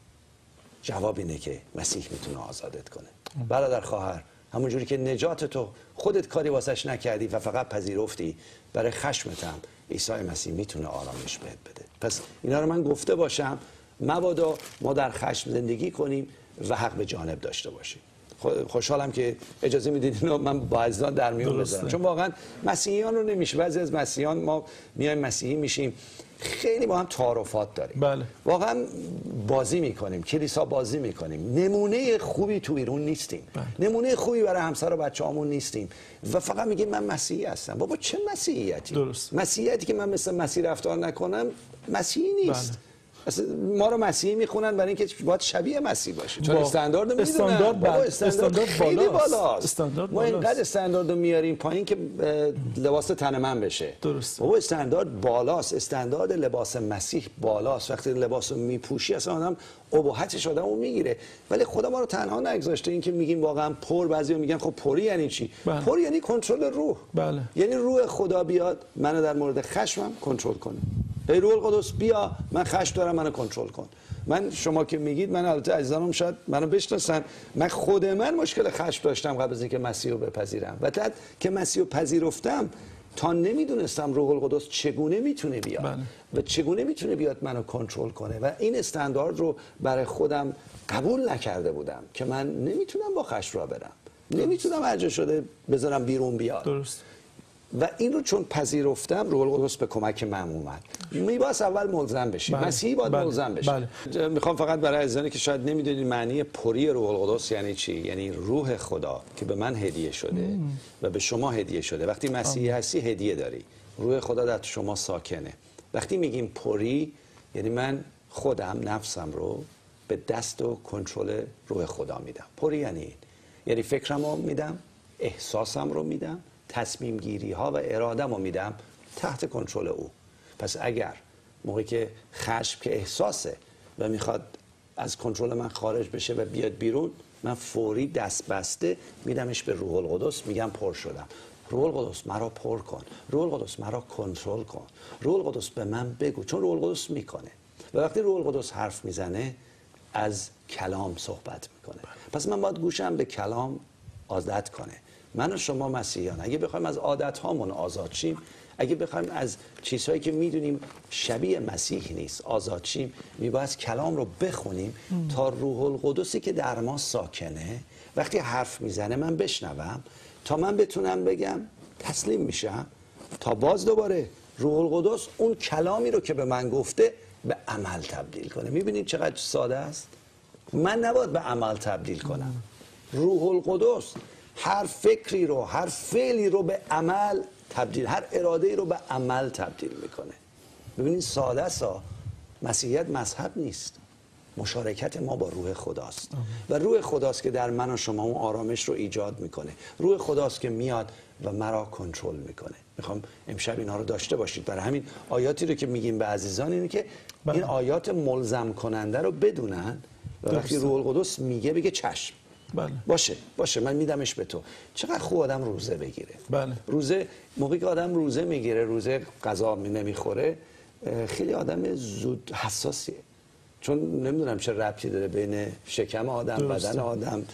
جواب اینه که مسیح میتونه آزادت کنه. برادر خواهر، همونجوری که نجات تو خودت کاری واسش نکردی و فقط پذیرفتی، برای خشمت هم عیسی مسیح میتونه آرامش بهت بده. پس اینا رو من گفته باشم، مبادا ما در خشم زندگی کنیم و حق به جانب داشته باشیم. خوشحالم که اجازه میدید اینو من با عزیزان در میون بذارم، چون واقعا مسیحیان رو نمیشه. بعضی از مسیحیان ما میایم مسیحی میشیم، خیلی با هم تعارفات داریم. بله. واقعا بازی میکنیم، کلیسا بازی میکنیم، نمونه خوبی تو ایران نیستیم. بله. نمونه خوبی برای همسر و بچه‌هامون نیستیم و فقط میگیم من مسیحی هستم. بابا چه مسیحیتی؟ درست. مسیحیتی که من مثل مسیح رفتار نکنم مسیحی نیست. بله. اصلا ما رو مسیحی میخونن برای اینکه باید شبیه مسیح باشه، چون استاندارد میدونن. استاندارد خیلی بالاست. ما اینقدر استاندارد رو میاریم پایین که لباس تن من بشه. درست. بابا استاندارد بالاست، استاندارد لباس مسیح بالاست. وقتی لباس رو میپوشی اصلا آدم اباحتش آدمو میگیره. ولی خدا ما رو تنها نگذاشته. این که میگیم واقعا پر، بعضیا میگن خب پری یعنی چی؟ بله. پر یعنی کنترل روح. بله. یعنی روح خدا بیاد منو در مورد خشمم کنترل کنه. ای روح القدس بیا، من خشم دارم، منو کنترل کن. من شما که میگید، من البته عزیزانم شاید منو بشناسن، من خود من مشکل خشم داشتم قبل از اینکه مسیح رو بپذیرم و بعد که مسیح رو پذیرفتم تا نمیدونستم روح القدس چگونه میتونه بیاد. بله. و چگونه میتونه بیاد منو کنترل کنه و این استاندارد رو برای خودم قبول نکرده بودم که من نمیتونم با خشم را برم، نمیتونم هر جا شده بذارم بیرون بیاد. درست. و این رو چون پذیرفتم، روح القدس به کمک من اومد. میباید اول ملزم بشی. بله. مسیحی باید بله. ملزم بشی. بله. میخوام فقط برای عزیزانی که شاید نمیدونید معنی پری روح القدس یعنی چی، یعنی روح خدا که به من هدیه شده و به شما هدیه شده. وقتی مسیحی هستی هدیه داری، روح خدا در شما ساکنه. وقتی میگیم پری یعنی من خودم نفسم رو به دست و کنترل روح خدا میدم. پری یعنی این، یعنی فکرم رو میدم، احساسم رو میدم، تصمیم گیری ها و ارادم رو میدم تحت کنترل او. پس اگر موقعی که خشم که احساسه و میخواد از کنترل من خارج بشه و بیاد بیرون، من فوری دست بسته میدمش به روح القدس، میگم پر شدم، روح القدس مرا پر کن، روح القدس مرا کنترل کن، روح القدس به من بگو، چون روح القدس میکنه. و وقتی روح القدس حرف میزنه از کلام صحبت میکنه. پس من باید گوشم به کلام عادت کنه. من و شما مسیحیان اگه بخوایم از عادت هامون آزاد شیم، اگه بخوایم از چیزهایی که میدونیم شبیه مسیح نیست آزاد شیم، میباید کلام رو بخونیم تا روح القدسی که در ما ساکنه وقتی حرف میزنه من بشنوم، تا من بتونم بگم تسلیم میشم، تا باز دوباره روح القدس اون کلامی رو که به من گفته به عمل تبدیل کنه. میبینید چقدر ساده است؟ من نباید به عمل تبدیل کنم. روح القدس هر فکری رو، هر فعلی رو به عمل تبدیل، هر اراده‌ای رو به عمل تبدیل میکنه. ببینید ساده است. مسیحیت مذهب نیست، مشارکت ما با روح خداست. و روح خداست که در من و شما اون آرامش رو ایجاد میکنه. روح خداست که میاد و مرا کنترل میکنه. میخوام امشب اینا رو داشته باشید. برای همین آیاتی رو که میگیم به عزیزان اینه که این آیات ملزم کننده رو بدونن و وقتی روح القدس میگه بگه چشم. بله. باشه من میدمش به تو. چقدر خوب آدم روزه بگیره. بله. روزه، موقعی که آدم روزه میگیره، روزه غذا نمیخوره، خیلی آدم زود حساسیه، چون نمیدونم چه ربطی داره بین شکم آدم، بدن آدم،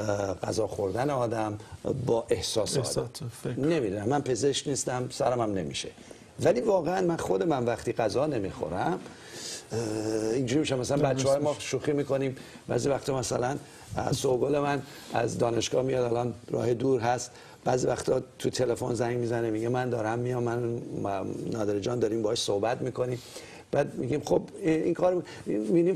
غذا خوردن آدم با احساس آدم. نمیدونم، من پزشک نیستم، سرم هم نمیشه، ولی واقعا من خود من وقتی غذا نمیخورم اینجوری میشم. مثلا بچه‌های ما شوخی میکنیم بعضی وقتا، مثلا سوگل من از دانشگاه میاد، الان راه دور هست، بعضی وقتا تو تلفن زنگ میزنه میگه من دارم میام، من نادر جان داریم باهاش صحبت میکنیم، بعد میگیم خب این کار میبینیم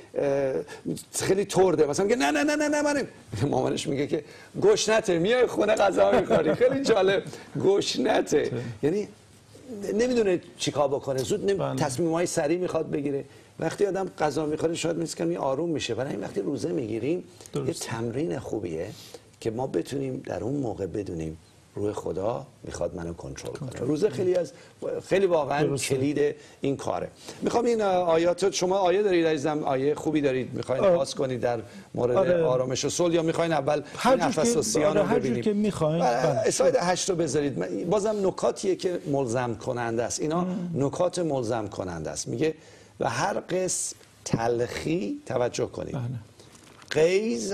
خیلی ترده، مثلا میگه نه نه نه نه نه من، مامانش میگه که گشنته، میای خونه غذا میخوری. خیلی جالب، گشنته، یعنی نمیدونه چیکار بکنه، زود تصمیمای سریع میخواد بگیره. وقتی آدم غذا میخوره شاید مثل کمی آروم میشه. برای این وقتی روزه میگیریم یه تمرین خوبیه که ما بتونیم در اون موقع بدونیم روح خدا میخواد منو کنترل کنه. روزه خیلی واقعا کلید این کاره. میخوام این آیات، شما آیه دارید عزیزم، آیه خوبی دارید میخواین باز کنید در مورد آرامش و صلح، یا میخواین اول نفس و سیان رو ببینیم؟ که میخواین. اسلاید 8 رو بذارید. بازم نکاتیه که ملزم کننده است. اینا نکات ملزم کننده است. میگه و هر قسم تلخی، توجه کنید، غیظ،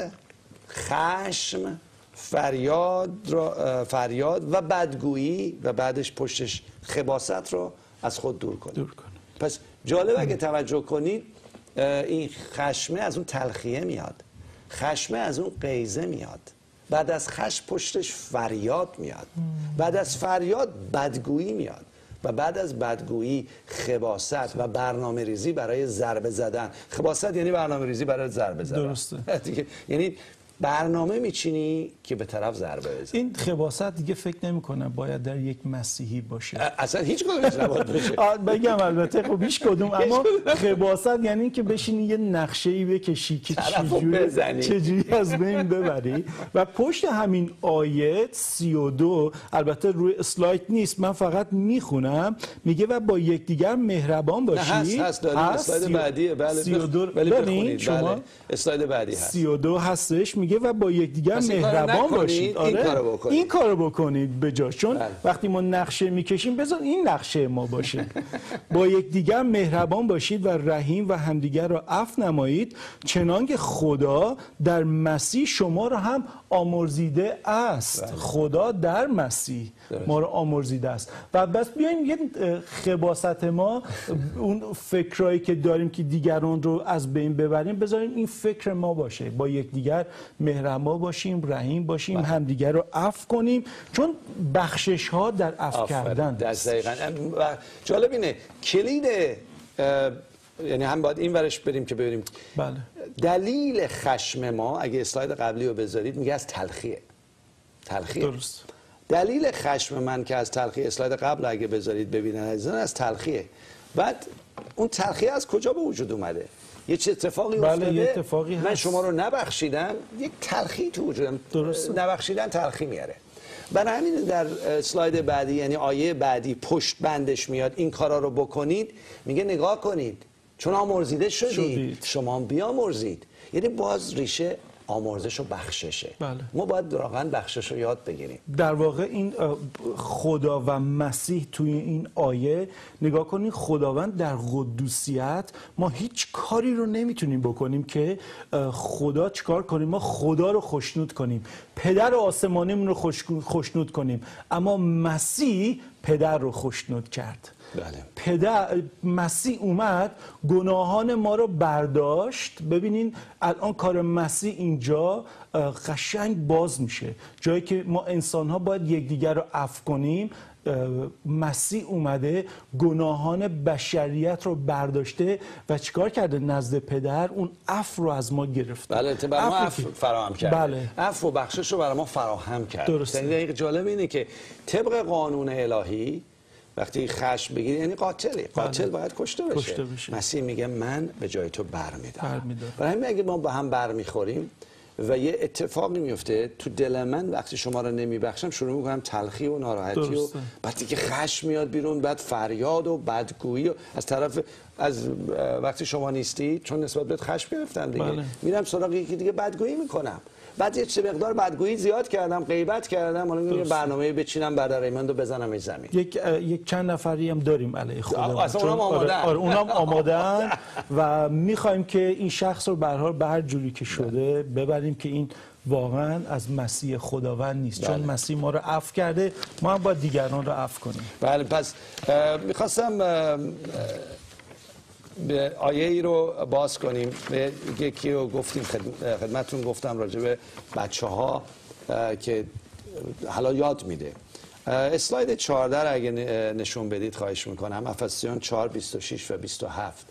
خشم، فریاد و بدگویی و بعدش پشتش خباثت رو از خود دور کنید. پس جالب اگه توجه کنید، این خشمه از اون تلخیه میاد، خشمه از اون غیظه میاد، بعد از خشم پشتش فریاد میاد، بعد از فریاد بدگویی میاد و بعد از بدگویی خباثت و برنامه ریزی برای ضربه زدن. خباثت یعنی برنامه ریزی برای ضربه زدن. درسته. یعنی برنامه میچینی که به طرف ضربه بزنی. این خباثت دیگه فکر نمی‌کنم باید در یک مسیحی باشه. اصلا هیچ کدومش نباید باشه. بگم البته خب هیچ کدوم، اما خباثت یعنی این که بشینی یه نقشه‌ای بکشی که چجوری از بین ببری. و پشت همین آیه 32 البته روی اسلاید نیست، من فقط میخونم، میگه و با یکدیگر مهربان باشید. هست داریم اسلاید بعدیه. بله 32 بخونید. شما اسلاید بعدی هست. 32 هستش، میگه و با یکدیگر مهربان باشید. این کارو بکنید به جاش، چون وقتی ما نقشه میکشیم بذار این نقشه ما باشه. با یکدیگر مهربان باشید و رحیم و همدیگر را عفو نمایید چنانکه خدا در مسیح شما را هم آمرزیده است. خدا در مسیح ما رو آمرزیده است. و بس بیایم یه خباثت ما، اون فکرایی که داریم که دیگران رو از بین ببریم، بذاریم این فکر ما باشه. با یکدیگر مهربان باشیم، رحیم باشیم، همدیگر رو عفو کنیم، چون بخشش ها در عفو کردن است. و جالب اینه کلید، یعنی هم باید این ورش بریم که ببینیم. بله. دلیل خشم ما، اگه اسلاید قبلی رو بذارید، میگه از تلخیه. درست. دلیل خشم من که از تلخی، اسلاید قبل اگه بذارید ببینن عزیزان، از تلخیه. بعد اون تلخیه از کجا به وجود اومده؟ یه چه اتفاقی افتاده؟ یه اتفاقی من شما رو نبخشیدم، یک تلخی تو وجودم. نبخشیدن تلخی میاره. برای همین در اسلاید بعدی، یعنی آیه بعدی، پشت بندش میاد این کارا رو بکنید، میگه نگاه کنید چون آمرزیده شدید. شما بیامرزید. یعنی باز ریشه آمرزش و بخششه. ما باید واقعا بخشش رو یاد بگیریم. در واقع این خدا و مسیح توی این آیه نگاه کنید، خداوند در قدوسیت، ما هیچ کاری رو نمیتونیم بکنیم که خدا چیکار کنیم؟ ما خدا رو خوشنود کنیم، پدر آسمانیمون رو خوشنود کنیم، اما مسیح پدر رو خوشنود کرد. بله. مسیح اومد گناهان ما رو برداشت. ببینین الان کار مسیح اینجا قشنگ باز میشه، جایی که ما انسان ها باید یکدیگر رو عفو کنیم. مسیح اومده گناهان بشریت رو برداشته و چیکار کرده؟ نزد پدر اون عفو رو از ما گرفته. بله، برای ما عفو فراهم کرده. بله. عفو و بخشش رو برای ما فراهم کرده. درسته. یعنی جالب اینه که طبق قانون الهی وقتی خشم بگیری یعنی قاتل باید کشته بشه. مسیح میگه من به جای تو برمیدارم. برای همین اگه ما با هم برمیخوریم و یه اتفاقی میفته تو دل من، وقتی شما رو نمیبخشم شروع میکنم تلخی و ناراحتی و بعد دیگه خشم میاد بیرون، بعد فریاد و بدگویی و از طرف از وقتی شما نیستی، چون نسبت بهت خشم گرفتن دیگه. میرم سراغ یکی دیگه بدگویی میکنم. بعد یه مقدار بدگویی زیاد کردم، غیبت کردم، حالا میگم برنامه بچینم بعد ریموند رو بزنم زمین. یک چند نفری هم داریم علیه خدا. اصلا اونام آمادن. اونام آمادن و میخوایم که این شخص رو به هر جوری که شده ببریم که این واقعا از مسیح خداوند نیست. چون مسیح ما رو عفو کرده، ما هم باید دیگران رو عفو کنیم. بله. پس میخواستم به آیه ای رو باز کنیم. یکی رو گفتیم، خدمتتون گفتم راجع به بچه‌ها که حالا یاد میده. اسلاید 14 اگه نشون بدید خواهش میکنم. افسیان 4 26 و 27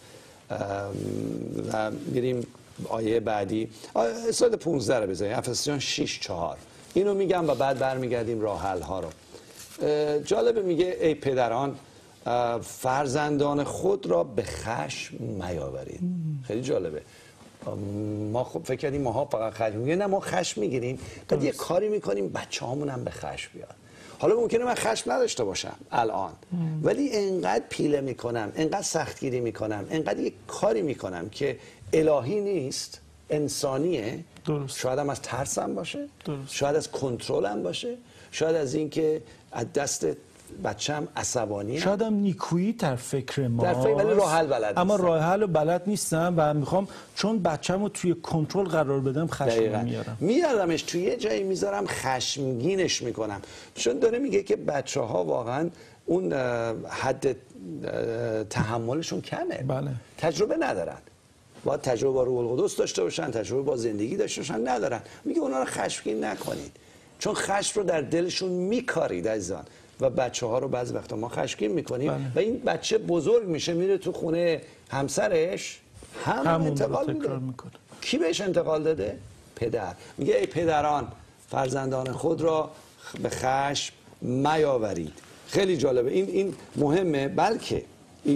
و میریم آیه بعدی. اسلاید 15 رو بذاریم. افسیان 6 4 اینو میگم و بعد برمیگردیم راه حل ها رو. جالبه، میگه ای پدران فرزندان خود را به خشم میاورید. خیلی جالبه. ما خب فکر کردیم ماها فقط خشم میگیریم، نه ما خشم میگیریم، بعد یه کاری میکنیم بچه‌هامون هم به خشم بیاد. حالا ممکنه من خشم نداشته باشم الان، ولی انقدر پیله میکنم، انقدر سختگیری میکنم، انقدر یک کاری میکنم که الهی نیست، انسانیه. درست. شاید هم از ترسم باشه، درست. شاید از کنترلم باشه، شاید از اینکه از دست بچه‌م عصبانیه، شاید هم نیکویی در فکر ما، در فکر، ولی راه حل بلد اما نیستم. راه حل بلد نیستم و میخوام چون بچه‌مو توی کنترل قرار بدم خشم میارمش توی یه جایی میذارم، خشمگینش میکنم، چون داره میگه که بچه‌ها واقعا اون حد تحملشون کمه. بله. تجربه ندارن، باید تجربه با روح القدس داشته باشن، تجربه با زندگی داشته باشن، ندارن. میگه اونا رو خشمگین نکنید، چون خشم رو در دلشون میکارید عزیزان. و بچه‌ها رو بعضی وقتا ما خشمگین میکنیم و این بچه بزرگ میشه، میره تو خونه همسرش همون انتقال میکنه. کی بهش انتقال داده؟ پدر. میگه ای پدران فرزندان خود را به خشم میاورید. خیلی جالبه، این مهمه. بلکه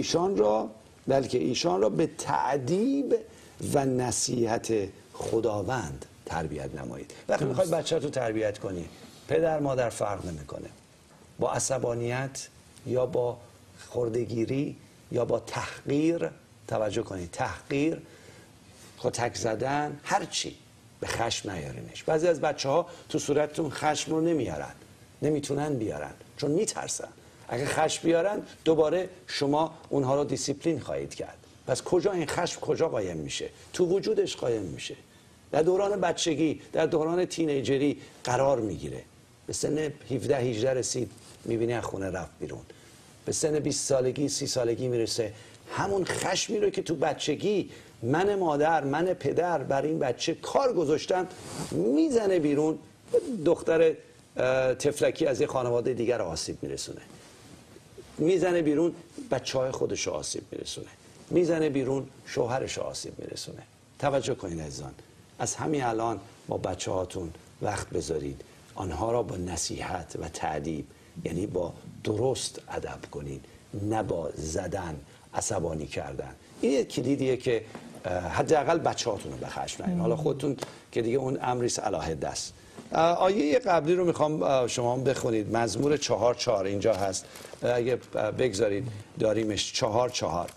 ایشان را به تعدیب و نصیحت خداوند تربیت نمایید. وقتی میخوای بچه تو تربیت کنی، پدر مادر فرق نمیکنه، با عصبانیت یا با خردگیری یا با تحقیر، توجه کنید، تحقیر، کتک زدن، هر چی، به خشم نیارینش. بعضی از بچه‌ها تو صورتتون خشم رو نمیارن، نمیتونن بیارن چون میترسن. اگه خشم بیارن دوباره شما اونها رو دیسیپلین خواهید کرد. پس کجا این خشم کجا قایم میشه؟ تو وجودش قایم میشه. در دوران بچگی، در دوران تینیجری قرار میگیره. به سن 17-18 رسید، میبینی از خونه رفت بیرون. به سن 20 سالگی 30 سالگی میرسه، همون خشمی رو که تو بچگی من مادر، من پدر بر این بچه کار گذاشتم، میزنه بیرون. دختر تفلکی از یه خانواده دیگر آسیب میرسونه، میزنه بیرون بچه‌های خودش آسیب میرسونه، میزنه بیرون شوهرش آسیب میرسونه. توجه کنید عزیزان، از همین الان با بچه‌هاتون وقت بذارید، آنها را با نصیحت و تعدیب، یعنی با درست ادب کنید، نه با زدن، عصبانی کردن. این یک کلیدیه که حداقل بچه‌هاتون رو به خشم نیارین. حالا خودتون که دیگه اون امریس علیه است. آیه قبلی رو میخوام شما بخونید، مزمور 4:4 اینجا هست، اگه بگذارید داریمش. 4:4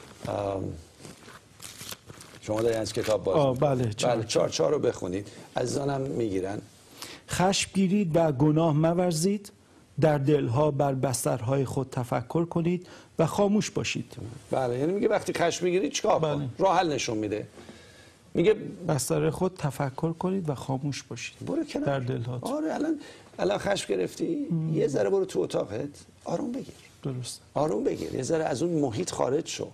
شما دارید از کتاب باز بله 4:4 رو بخونید، عزیزانم میگیرن. خشم گیرید و گناه مورزید، در دلها بر بسترهای خود تفکر کنید و خاموش باشید. بله، یعنی میگه وقتی خشم میگیرید چیکار کن؟ راه حل نشون میده. میگه بستر خود تفکر کنید و خاموش باشید. برو کنار. در دلهاتون. آره، الان خشم گرفتی، یه ذره برو تو اتاقت، آروم بگیر. درست. آروم بگیر، یه ذره از اون محیط خارج شو.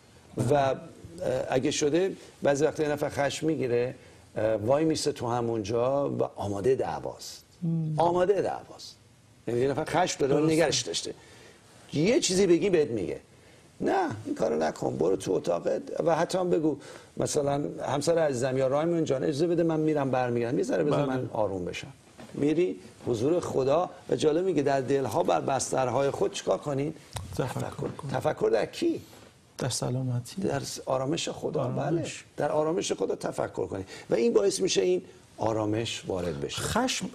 و اگه شده بعضی وقتا یه نفر خشم میگیره، وای میسته تو همونجا و آماده دعواست. آماده دعواست. یعنی یه نفر خشم داره نگرش داشته، یه چیزی بگی بهت میگه نه این کارو نکن، برو تو اتاقت. و حتی هم بگو مثلا همسر عزیزم یا رایمون جان اجازه بده من میرم برمیگردم، یه ذره بذار من آروم بشم. میری حضور خدا و جالب میگه در دلها بر بسترهای خود چیکار کنین؟ تفکر در کی؟ در سلامتی، در آرامش خدا. بله، در آرامش خدا تفکر کنید و این باعث میشه این آرامش وارد بشه. خشم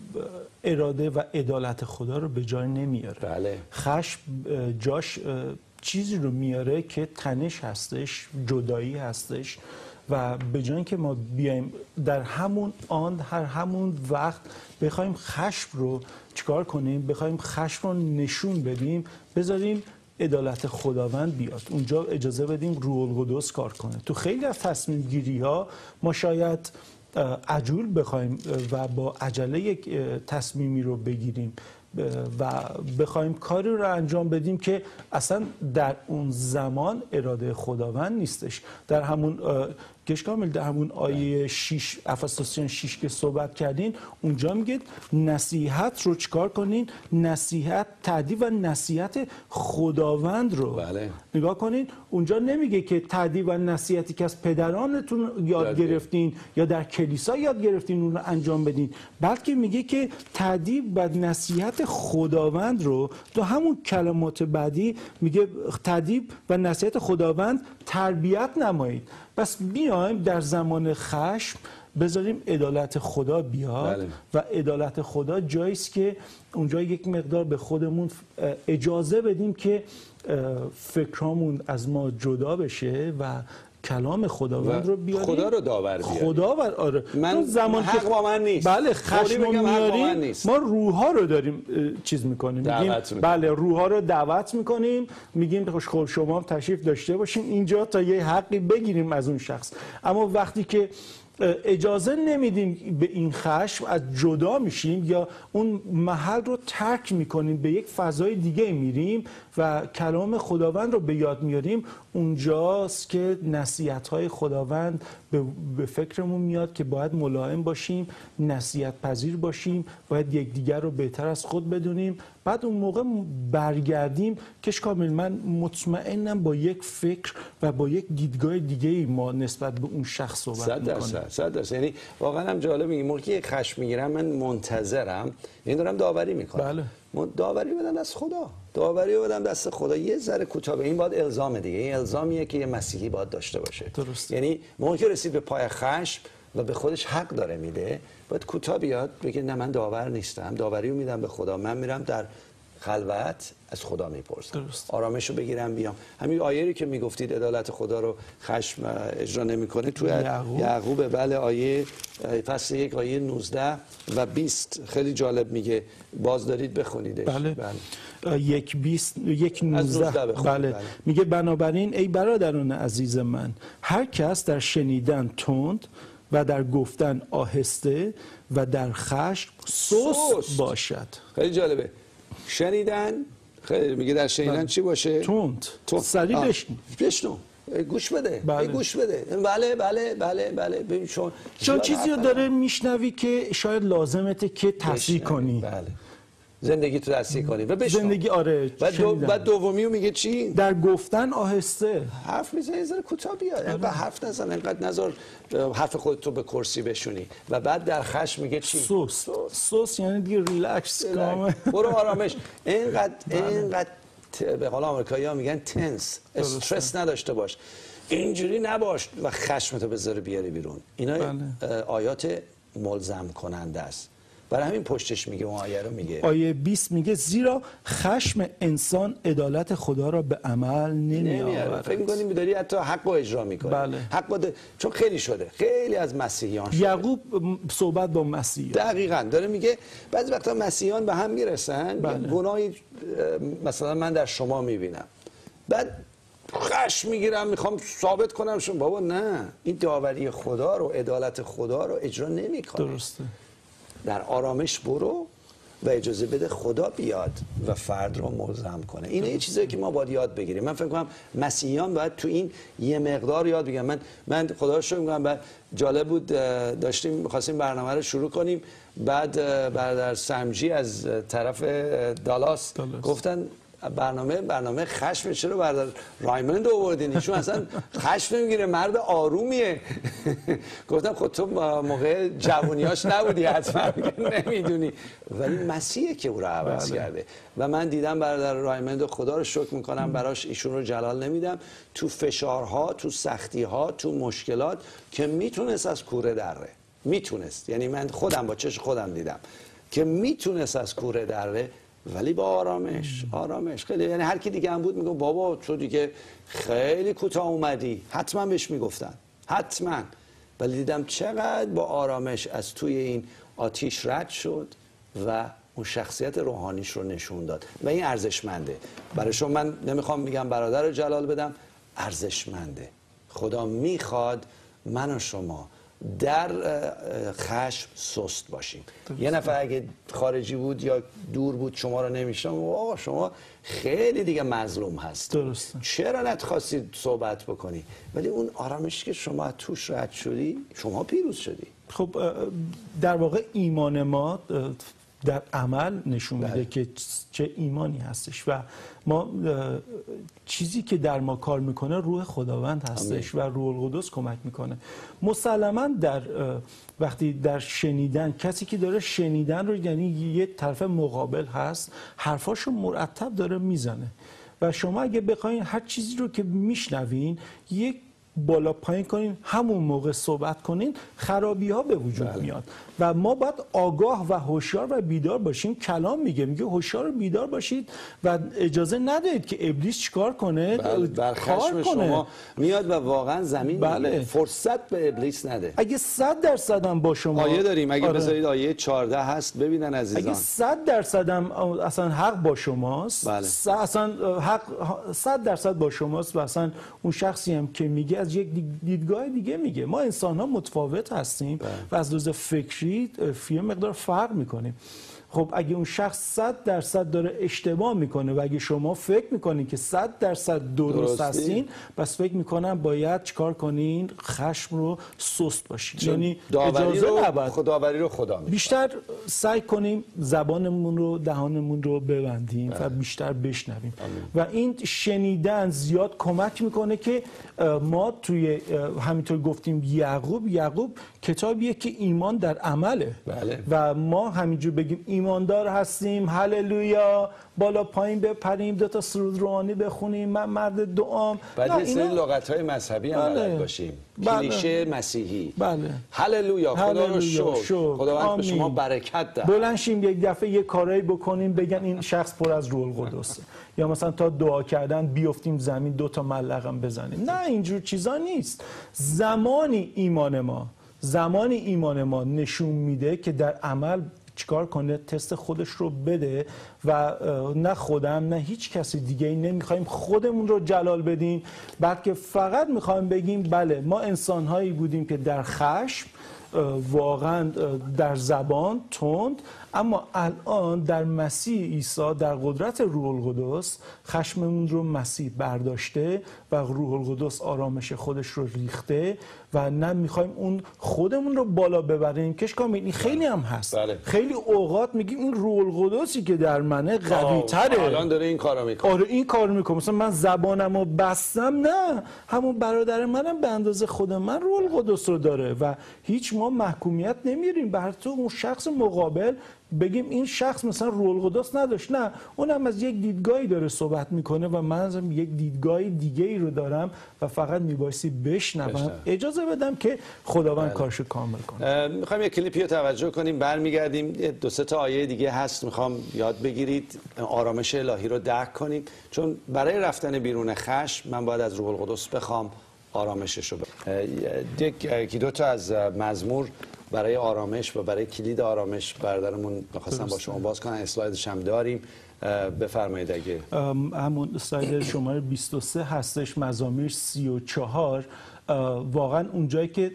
اراده و عدالت خدا رو به جای نمیاره. بله. خشم جاش چیزی رو میاره که تنش هستش، جدایی هستش و به جای اینکه ما بیایم در همون همون وقت بخوایم خشم رو چیکار کنیم، بخوایم خشم رو نشون بدیم، بذاریم عدالت خداوند بیاد اونجا، اجازه بدیم روح القدس کار کنه. تو خیلی از تصمیم گیری ها ما شاید عجول بخوایم و با عجله یک تصمیمی رو بگیریم و بخوایم کاری رو انجام بدیم که اصلا در اون زمان اراده خداوند نیستش. در همون کامل در همون آیه 6 افسوسیان 6 که صحبت کردین، اونجا میگه نصیحت رو چیکار کنین؟ نصیحت، تعدیب و نصیحت خداوند رو نگاه کنین. اونجا نمیگه که تعدیب و نصیحتی که از پدرانتون یاد گرفتین یا در کلیسا یاد گرفتین اون رو انجام بدین، بلکه میگه که تعدیب و نصیحت خداوند رو، تو همون کلمات بعدی میگه تعدیب و نصیحت خداوند تربیت نمایید. پس بیایم در زمان خشم بذاریم عدالت خدا بیاد. بله. و عدالت خدا جایی است که اونجا یک مقدار به خودمون اجازه بدیم که فکرامون از ما جدا بشه و کلام خداوند رو بیاریم، خدا رو داور بیاریم. خداوند آره. من زمان حق با من نیست. بله خشم رو میاریم، ما روح‌ها رو داریم چیز میکنیم، میگیم بله روح‌ها رو دعوت میکنیم، میگیم خب شما تشریف داشته باشین اینجا تا یه حقی بگیریم از اون شخص. اما وقتی که اجازه نمیدیم به این خشم، از جدا میشیم یا اون محل رو ترک میکنیم، به یک فضای دیگه میریم و کلام خداوند رو به یاد میاریم، اونجاست که نصیحت‌های خداوند به فکرمون میاد که باید ملایم باشیم، نصیحت پذیر باشیم، باید یکدیگر رو بهتر از خود بدونیم. بعد اون موقع برگردیم که کامل من مطمئنم با یک فکر و با یک دیدگاه دیگه ما نسبت به اون شخص صحبت میکنیم. 100%. یعنی واقعا هم جالب میگه موقعی یک خشم میگیرم من منتظرم، یعنی دارم داوری میکنم. بله. داوری بدم دست خدا، داوری بدم دست خدا. یه ذره کوتاه به این باید الزام دیگه، این الزامیه که یه مسیحی باید داشته باشه. درست. یعنی موقعی که رسید به پای خشم و به خودش حق داره میده، باید کوتاه بیاد بگه نه من داور نیستم، داوری رو میدم به خدا، من میرم در خلوت از خدا میپرسم، آرامش رو بگیرم بیام. همین آیه‌ای که میگفتید عدالت خدا رو خشم اجرا نمیکنه تو یعقوب، بله، آیه فصل 1 آیه 19 و 20 خیلی جالب میگه، باز دارید بخونیدش. بله. 1:19 بله. میگه بنابراین ای برادران عزیز من، هر کس در شنیدن تند و در گفتن آهسته و در خشم سست باشد. خیلی جالبه. شنیدن، خیلی میگه در شنیدن چی باشه؟ تند. سریع بشنو، گوش بده. گوش بده. بله. ببین چون چیزی رو داره میشنوی که شاید لازمته که تصحیح کنی. بله. زندگی تو تصحیح کنی و بشنو. زندگی آره. بعد دومیو میگه چی؟ در گفتن آهسته. حرف میزنی زره کوتاه بیاد. اینقدر حرف نزن، اینقدر نذار حرف خودت رو به کرسی بشونی. و بعد در خشم میگه چی؟ سوس یعنی دیگه ریلکس کامل. برو آرامش. اینقدر به قول آمریکایی‌ها میگن تنس، استرس نداشته باش. اینجوری نباش و خشمتو بذاره بیاری بیرون. اینا آیات ملزم کننده است. برای همین پشتش میگه اون آیه رو میگه. آیه 20 میگه زیرا خشم انسان عدالت خدا را به عمل نمیآورد. فکر می‌کنیم داری حتی حق رو اجرا می‌کنی. بله. چون خیلی شده، خیلی از مسیحیان شده. یعقوب صحبت با مسیحیان دقیقاً داره میگه بعضی وقتا مسیحیان به هم میرسن، گناهی مثلا من در شما میبینم، بعد خشم میگیرم میخوام ثابت کنم شما بابا نه، این داوری خدا رو، عدالت خدا رو اجرا نمی‌کنه. درسته. در آرامش برو و اجازه بده خدا بیاد و فرد رو ملزم کنه. اینه یه چیزایی که ما باید یاد بگیریم. من فکر کنم مسیحیان باید تو این یه مقدار یاد بگیرن. من خدا رو شکر میگم، جالب بود خواستیم برنامه رو شروع کنیم، بعد برادر سمجی از طرف دالاس گفتن برنامه خشم، چرا برادر رایموند آوردین؟ ایشون اصلا خشم نمیگیره، مرد آرومیه. گفتم خب تو موقع جوونیاش نبودی حتما نمیدونی، ولی مسیحه که او رو عوض کرده. و من دیدم برادر رایموند، خدا رو شکر میکنم براش، ایشون رو جلال نمیدم، تو فشارها، تو سختیها، تو مشکلات که میتونست از کوره دره، میتونست، یعنی من خودم با چشم خودم دیدم که میتونست از کوره دره، ولی با آرامش خیلی. یعنی هر کی دیگه هم بود میگم بابا تو دیگه خیلی کوتاه اومدی، حتما بهش میگفتن، حتما. ولی دیدم چقدر با آرامش از توی این آتیش رد شد و اون شخصیت روحانیش رو نشون داد و این ارزشمنده. برای شما من نمیخوام بگم برادر رو جلال بدم، ارزشمنده. خدا میخواد من و شما در خشم سست باشیم. یه نفر اگه خارجی بود یا دور بود شما رو نمیشنم، شما خیلی دیگه مظلوم هست، درسته. چرا نتخواستید صحبت بکنی؟ ولی اون آرامشی که شما توش رد شدی، شما پیروز شدی. خب در واقع ایمان ما در عمل نشون میده که چه ایمانی هستش و ما چیزی که در ما کار میکنه روح خداوند هستش و روح القدس کمک میکنه. مسلما در وقتی در شنیدن، کسی که داره شنیدن رو، یعنی یه طرف مقابل هست حرفاشو مرتب داره میزنه و شما اگه بخواین هر چیزی رو که میشنوین یک بالا پایین کنین، همون موقع صحبت کنین، خرابی ها به وجود میاد و ما باید آگاه و هوشیار و بیدار باشیم. کلام میگه هوشیار و بیدار باشید و اجازه ندهید که ابلیس چیکار کنه، بر خشم شما میاد و واقعا زمین فرصت به ابلیس نده. اگه 100% هم با شما آیه داریم، اگه بذارید آیه 14 هست ببینن عزیزان، اگه 100% هم اصلا حق با شماست، اصلا حق 100% با شماست و اصلا اون شخصی هم که میگه از یک دیدگاه دیگه میگه. ما انسان ها متفاوت هستیم و از لحاظ فکری فی مقدار فرق میکنیم. خب اگه اون شخص 100% داره اشتباه میکنه و اگه شما فکر میکنین که 100% درست هستین، پس فکر میکنم باید چیکار کنین؟ خشم رو سست باشین، یعنی اجازه نباید خداوری رو خدا میکنه. بیشتر سعی کنیم زبانمون رو، دهانمون رو ببندیم و بیشتر بشنویم و این شنیدن زیاد کمک میکنه که ما توی همینطور گفتیم یعقوب کتابیه که ایمان در عمله و ما همینجور بگیم ایماندار هستیم، هللویا، بالا پایین بپریم، 2 تا سرود روحانی بخونیم، من مرد دعام، بعد یه سری لغت‌های مذهبی هم بلد باشیم، کلیشه مسیحی، هللویا، خدا رو شکر، خداوند به شما برکت ده، بلند شیم یک دفعه یه کارایی بکنیم بگن این شخص پر از روح القدسه، یا مثلا تا دعا کردن بیافتیم زمین 2 تا ملقم بزنیم. نه، اینجور چیزا نیست. زمانی ایمان ما نشون میده که در عمل چیکار کنه، تست خودش رو بده و نه خودم نه هیچ کسی دیگه ای نمیخوایم خودمون رو جلال بدیم، بلکه فقط میخوایم بگیم بله ما انسانهایی بودیم که در خشم، واقعا در زبان تند، اما الان در مسیح عیسی در قدرت روح القدس خشممون رو مسیح برداشته و روح القدس آرامش خودش رو ریخته و نه میخوایم اون خودمون رو بالا ببریم. این خیلی هم هست. خیلی اوقات میگیم این روح القدسی که در منه قوی تره، الان داره این کارو میکنه. آره این کارو میکنه. مثلا من زبانمو بستم، نه، همون برادر منم به اندازه خود من روح القدس رو داره و هیچ ما محکومیت نمیریم بر تو اون شخص مقابل بگیم این شخص مثلا روح القدس نداشت. نه، اونم از یک دیدگاهی داره صحبت میکنه و من از یک دیدگاه دیگه ای رو دارم و فقط میبایستی بشنوم، اجازه بدم که خداوند کارشو کامل کنه. میخوایم یک کلیپی رو توجه کنیم، برمیگردیم. 2-3 تا آیه دیگه هست میخوام یاد بگیرید، آرامش الهی رو درک کنیم، چون برای رفتن بیرون خشم من باید از روح القدس بخوام آرامشش رو یکی 2 تا از مزمور برای آرامش و برای کلید آرامش برادرمون می‌خواستم با شما باز کنن. اسلایدش هم داریم، بفرمایید. اگه همون اسلاید شماره 23 هستش، مزامیر 34. واقعا اونجایی که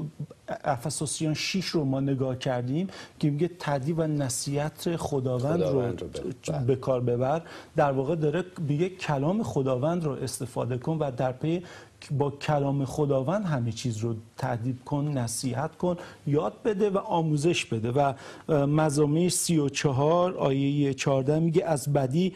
افسوسیان 6 رو ما نگاه کردیم که میگه تدیب و نصیحت خداوند رو به کار ببر، در واقع داره میگه کلام خداوند رو استفاده کن و در پی با کلام خداوند همه چیز رو تأدیب کن، نصیحت کن، یاد بده و آموزش بده. و مزامیر 34 آیه 14 میگه از بدی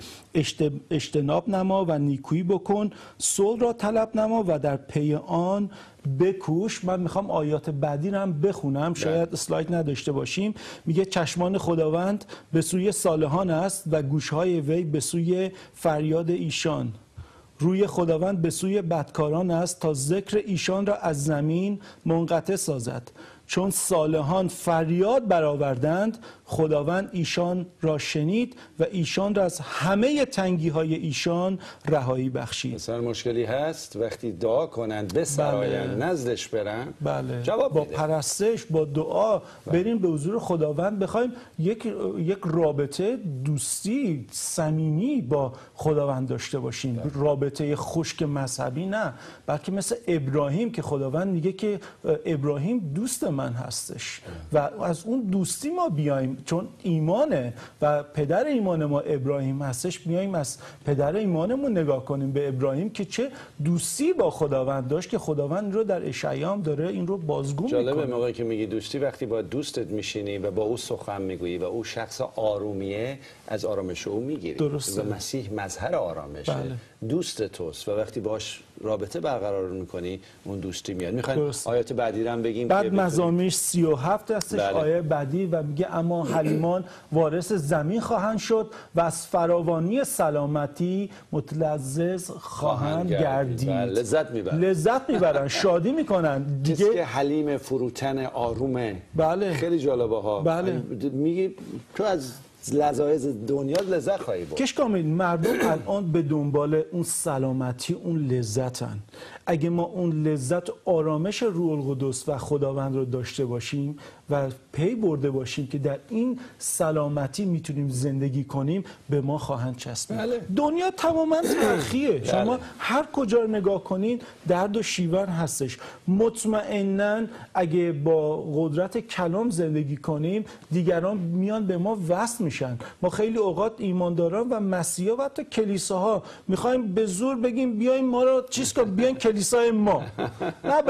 اجتناب نما و نیکویی بکن، صلح را طلب نما و در پی آن بکوش. من میخوام آیات بعدی رو هم بخونم، شاید اسلاید نداشته باشیم. میگه چشمان خداوند به سوی صالحان است و گوشهای وی به سوی فریاد ایشان. روی خداوند به سوی بدکاران است تا ذکر ایشان را از زمین منقطع سازد. چون صالحان فریاد برآوردند، خداوند ایشان را شنید و ایشان را از همه تنگی های ایشان رهایی بخشید. مثلا مشکلی هست وقتی دعا کنند بسرایند، نزدش برن، جواب با پرستش، با دعا بریم به حضور خداوند، بخوایم یک رابطه دوستی صمیمی با خداوند داشته باشیم. رابطه خشک مذهبی نه، بلکه مثل ابراهیم که خداوند میگه که ابراهیم دوست من هستش و از اون دوستی ما بیایم، چون ایمانه و پدر ایمان ما ابراهیم هستش، بیایم از پدر ایمانمون نگاه کنیم به ابراهیم که چه دوستی با خداوند داشت که خداوند رو در اشعیا هم داره این رو بازگو میکنه. جالبه موقعی که میگی دوستی، وقتی با دوستت میشینی و با او سخن میگویی و او شخص آرومیه، از آرامش او میگیری. درسته. و مسیح مظهر آرامشه. دوست توست و وقتی باش رابطه برقرار میکنی اون دوستی میاد. میخواین آیات بعدی رو هم بگیم؟ بعد مزامیر 37 هستش. بله. آیه بعدی و میگه اما حلیمان وارث زمین خواهند شد و از فراوانی سلامتی متلذذ خواهند گردید. بله. لذت میبرن شادی میکنن دیگه که حلیم، فروتن، آرومه. بله. خیلی جالبه ها. بله. میگی تو از لذایز دنیا لذت خواهی بود. کامل مردم الان به دنبال اون سلامتی، اون لذتن. اگه ما اون لذت آرامش روح القدس و خداوند رو داشته باشیم و پی برده باشیم که در این سلامتی میتونیم زندگی کنیم، به ما خواهند چسبید. بله. دنیا تماما تلخیه. شما هر کجا رو نگاه کنین درد و شیون هستش. مطمئناً اگه با قدرت کلام زندگی کنیم دیگران میان به ما وصل میشن. ما خیلی اوقات ایمانداران و مسیحا و حتی کلیساها میخوایم به زور بگیم بیاین ما رو چیز کن، بیاین کلیسای ما. نه،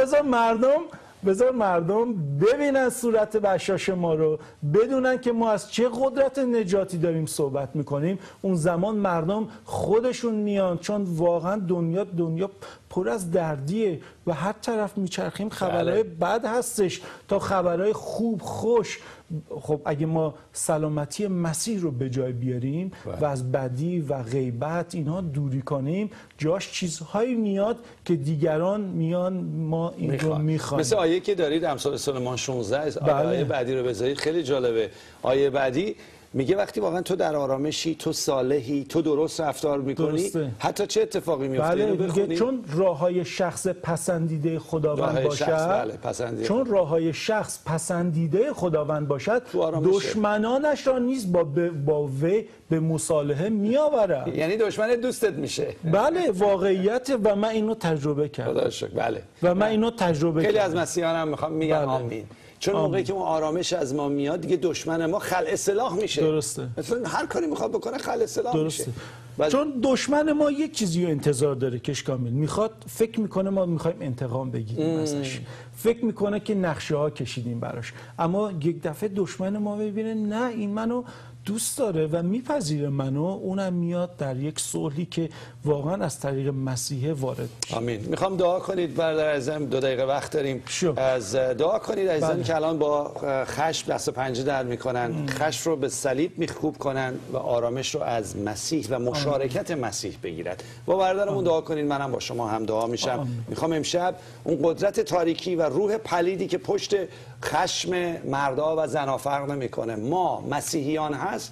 بذار مردم ببینن صورت بشاش ما رو، بدونن که ما از چه قدرت نجاتی داریم صحبت میکنیم. اون زمان مردم خودشون میان، چون واقعا دنیا پر از دردیه و هر طرف میچرخیم خبرهای بد هستش تا خبرهای خوب خوش. خب اگه ما سلامتی مسیح رو به جای بیاریم و از بدی و غیبت اینها دوری کنیم، جاش چیزهایی میاد که دیگران میان ما این رو میخوایم. مثل آیه که دارید امثال سلمان 16. آیه بعدی رو بذارید، خیلی جالبه. آیه بعدی میگه وقتی واقعا تو در آرامشی، تو صالحی، تو درست رفتار میکنی، حتی چه اتفاقی میفته. بله، میگه چون راههای شخص پسندیده خداوند باشد، چون راههای شخص پسندیده خداوند باشد، دشمنانش را نیز با وی به مصالحه میآورد. یعنی دشمن دوستت میشه. بله، واقعیت و من اینو تجربه کردم. خدا شکر. بله. و من اینو تجربه کردم. خیلی از مسیحیان هم میگن آمین. چون موقعی که اون آرامش از ما میاد دیگه دشمن ما خلع سلاح میشه. درسته. مثلا هر کاری میخواد بکنه خلع سلاح میشه. چون دشمن ما یک چیزی رو انتظار داره کامل. میخواد، فکر میکنه ما میخوایم انتقام بگیریم ازش. فکر میکنه که نقشه ها کشیدیم براش. اما یک دفعه دشمن ما ببینه نه، این منو دوست داره و میپذیره منو، اونم میاد در یک صلحی که واقعا از طریق مسیح وارد میشه. آمین. میخوام دعا کنید برادر عزیزم، 2 دقیقه وقت داریم. از دعا کنید عزیزان که الان با خشم دست و پنجه در میکنن، خشم رو به صلیب میخکوب کنن و آرامش رو از مسیح و مشارکت مسیح بگیرد. با برادرمون دعا کنید، منم با شما هم دعا میشم. میخوام امشب اون قدرت تاریکی و روح پلیدی که پشت خشم مردا و زنا فرق نمیکنه، ما مسیحیان هست،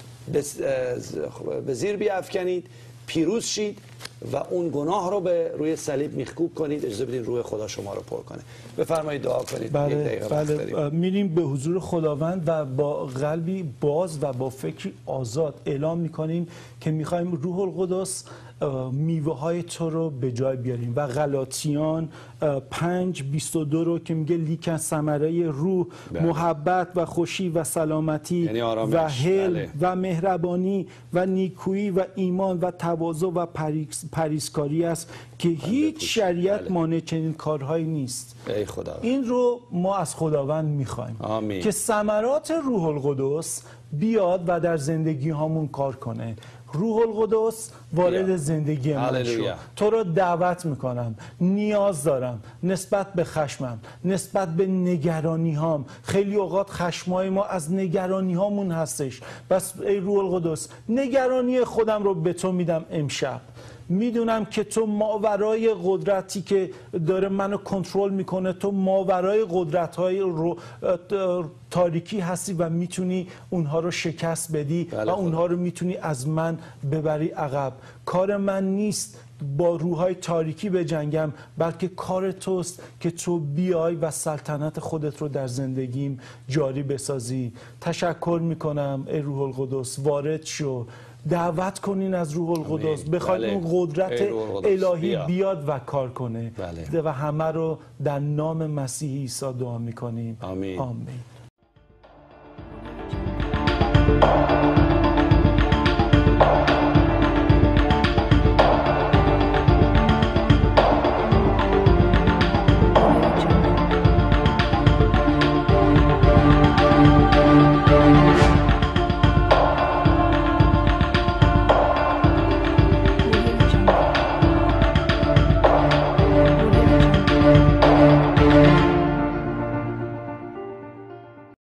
به زیر بیافکنید، پیروز شید و اون گناه رو به روی صلیب میخکوب کنید. اجازه بدید روح خدا شما رو پر کنه. بفرمایید دعا کنید. بله. میریم به حضور خداوند و با قلبی باز و با فکری آزاد اعلام میکنیم که میخوایم روح القدس میوه های تو رو به جای بیاریم. و غلاطیان 5:22 رو که میگه لیکن ثمره روح محبت و خوشی و سلامتی یعنی و حلم و مهربانی و نیکویی و ایمان و تواضع و پرهیزکاری است که هیچ شریعت مانع چنین کارهایی نیست. ای خدا. این رو ما از خداوند میخوایم که ثمرات روح القدس بیاد و در زندگی هامون کار کنه. روح القدس وارد زندگی من شو. تو رو دعوت میکنم، نیاز دارم نسبت به خشمم، نسبت به نگرانی هام. خیلی اوقات خشمای ما از نگرانی هامون هستش. بس ای روح القدس، نگرانی خودم رو به تو میدم امشب. میدونم که تو ماورای قدرتی که داره منو کنترل میکنه، تو ماورای قدرت‌های تاریکی هستی و میتونی اونها رو شکست بدی و اونها رو میتونی از من ببری عقب. کار من نیست با روح‌های تاریکی بجنگم، بلکه کار توست که تو بیای و سلطنت خودت رو در زندگیم جاری بسازی. تشکر میکنم ای روح القدس، وارد شو. دعوت کنین از روح القدس، بخواید اون قدرت الهی بیاد و کار کنه. و همه رو در نام مسیح عیسی دعا میکنیم. آمین. آمین.